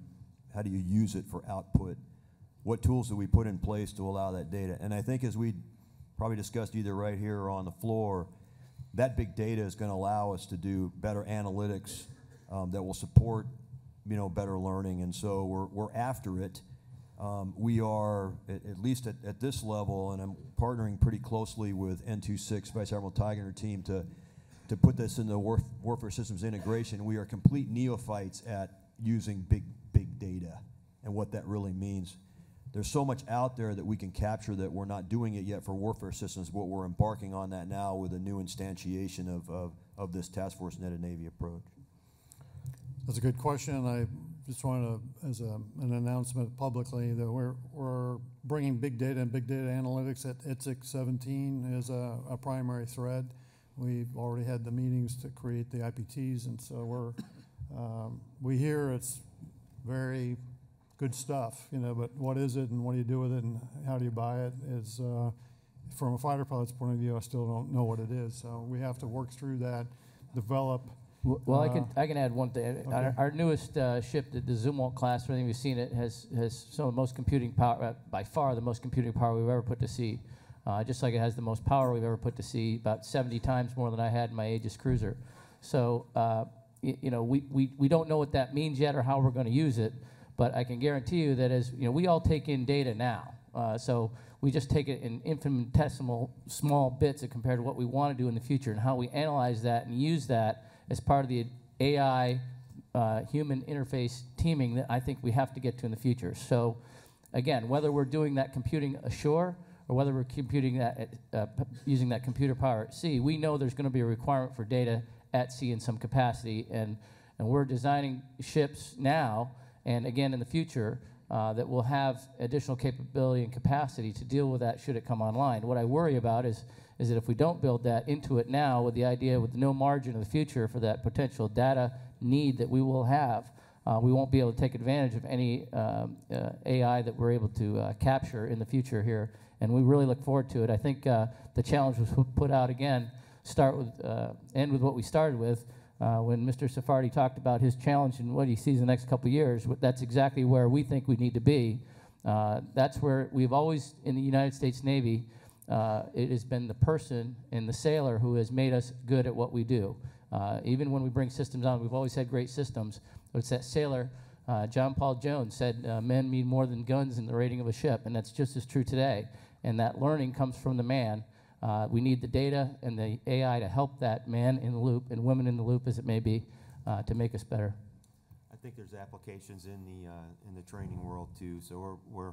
use it for output? What tools do we put in place to allow that data? And I think, as we probably discussed either right here or on the floor, that big data is going to allow us to do better analytics that will support, better learning. And so we're after it. We are, at least at this level, and I'm partnering pretty closely with N26 Vice Admiral Teig and her team to put this in the warfare systems integration. We are complete neophytes at using big data and what that really means. There's so much out there that we can capture that we're not doing it yet for warfare systems, but we're embarking on that now with a new instantiation of this Task Force Netted Navy approach. That's a good question. I just wanted to, as an announcement publicly, that we're bringing big data and big data analytics at ITSIC 17 as a primary thread. We've already had the meetings to create the IPTs, and so we hear it's very good stuff, but what is it and what do you do with it and how do you buy it is, from a fighter pilot's point of view, I still don't know what it is. So we have to work through that, develop. Well, I can add one thing. Okay. Our newest ship, the Zumwalt class, for anything you've seen it, has some of the most computing power, by far the most computing power we've ever put to sea. Just like it has the most power we've ever put to sea, about 70 times more than I had in my Aegis cruiser. So, we don't know what that means yet or how we're going to use it, but I can guarantee you that as we all take in data now. So we just take it in infinitesimal small bits compared to what we want to do in the future, and how we analyze that and use that as part of the AI human interface teaming that I think we have to get to in the future. So again, whether we're doing that computing ashore or whether we're computing that using that computer power at sea, we know there's going to be a requirement for data at sea in some capacity, and we're designing ships now and again in the future that will have additional capability and capacity to deal with that should it come online. What I worry about is that if we don't build that into it now, with the idea with no margin in the future for that potential data need that we will have, we won't be able to take advantage of any AI that we're able to capture in the future here, and we really look forward to it. I think the challenge was put out again, end with what we started with, when Mr. Sephardi talked about his challenge and what he sees in the next couple of years. That's exactly where we think we need to be. That's where we've always, in the United States Navy, it has been the person and the sailor who has made us good at what we do. Even when we bring systems on, we've always had great systems, but it's that sailor. John Paul Jones said, men mean more than guns in the rating of a ship, and that's just as true today. And that learning comes from the man. We need the data and the AI to help that man in the loop and women in the loop, as it may be, to make us better. I think there's applications in the training world too. So we're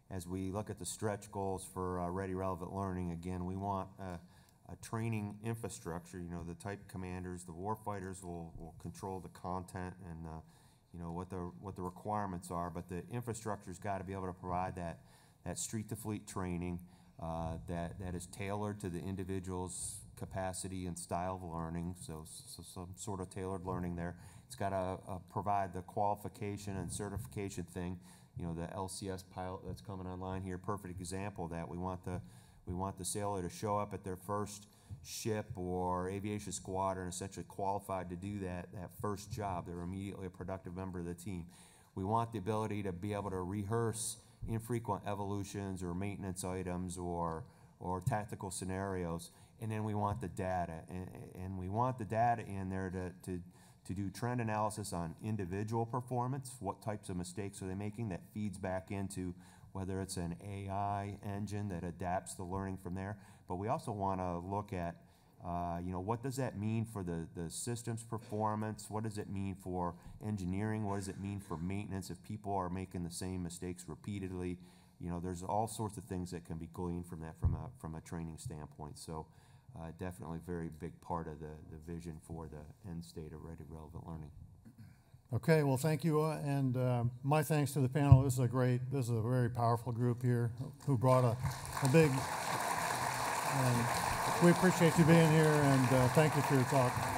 as we look at the stretch goals for Ready Relevant Learning, again, we want a training infrastructure. You know, the type commanders, the warfighters will control the content and you know what the requirements are, but the infrastructure's got to be able to provide that street to fleet training that is tailored to the individual's capacity and style of learning. So some sort of tailored learning there. It's got to provide the qualification and certification thing. You know, the LCS pilot that's coming online here, perfect example of that. We want the sailor to show up at their first ship or aviation squadron essentially qualified to do that first job. They're immediately a productive member of the team. We want the ability to be able to rehearse infrequent evolutions or maintenance items or tactical scenarios, and then we want the data, and we want the data in there to do trend analysis on individual performance. What types of mistakes are they making that feeds back into whether it's an AI engine that adapts the learning from there. But we also want to look at, you know, what does that mean for the system's performance? What does it mean for engineering? What does it mean for maintenance if people are making the same mistakes repeatedly? You know, there's all sorts of things that can be gleaned from that from a training standpoint. So definitely a very big part of the vision for the end state of Ready Relevant Learning. Okay, well, thank you, and my thanks to the panel. This is a very powerful group here who brought a big, and we appreciate you being here, and thank you for your talk.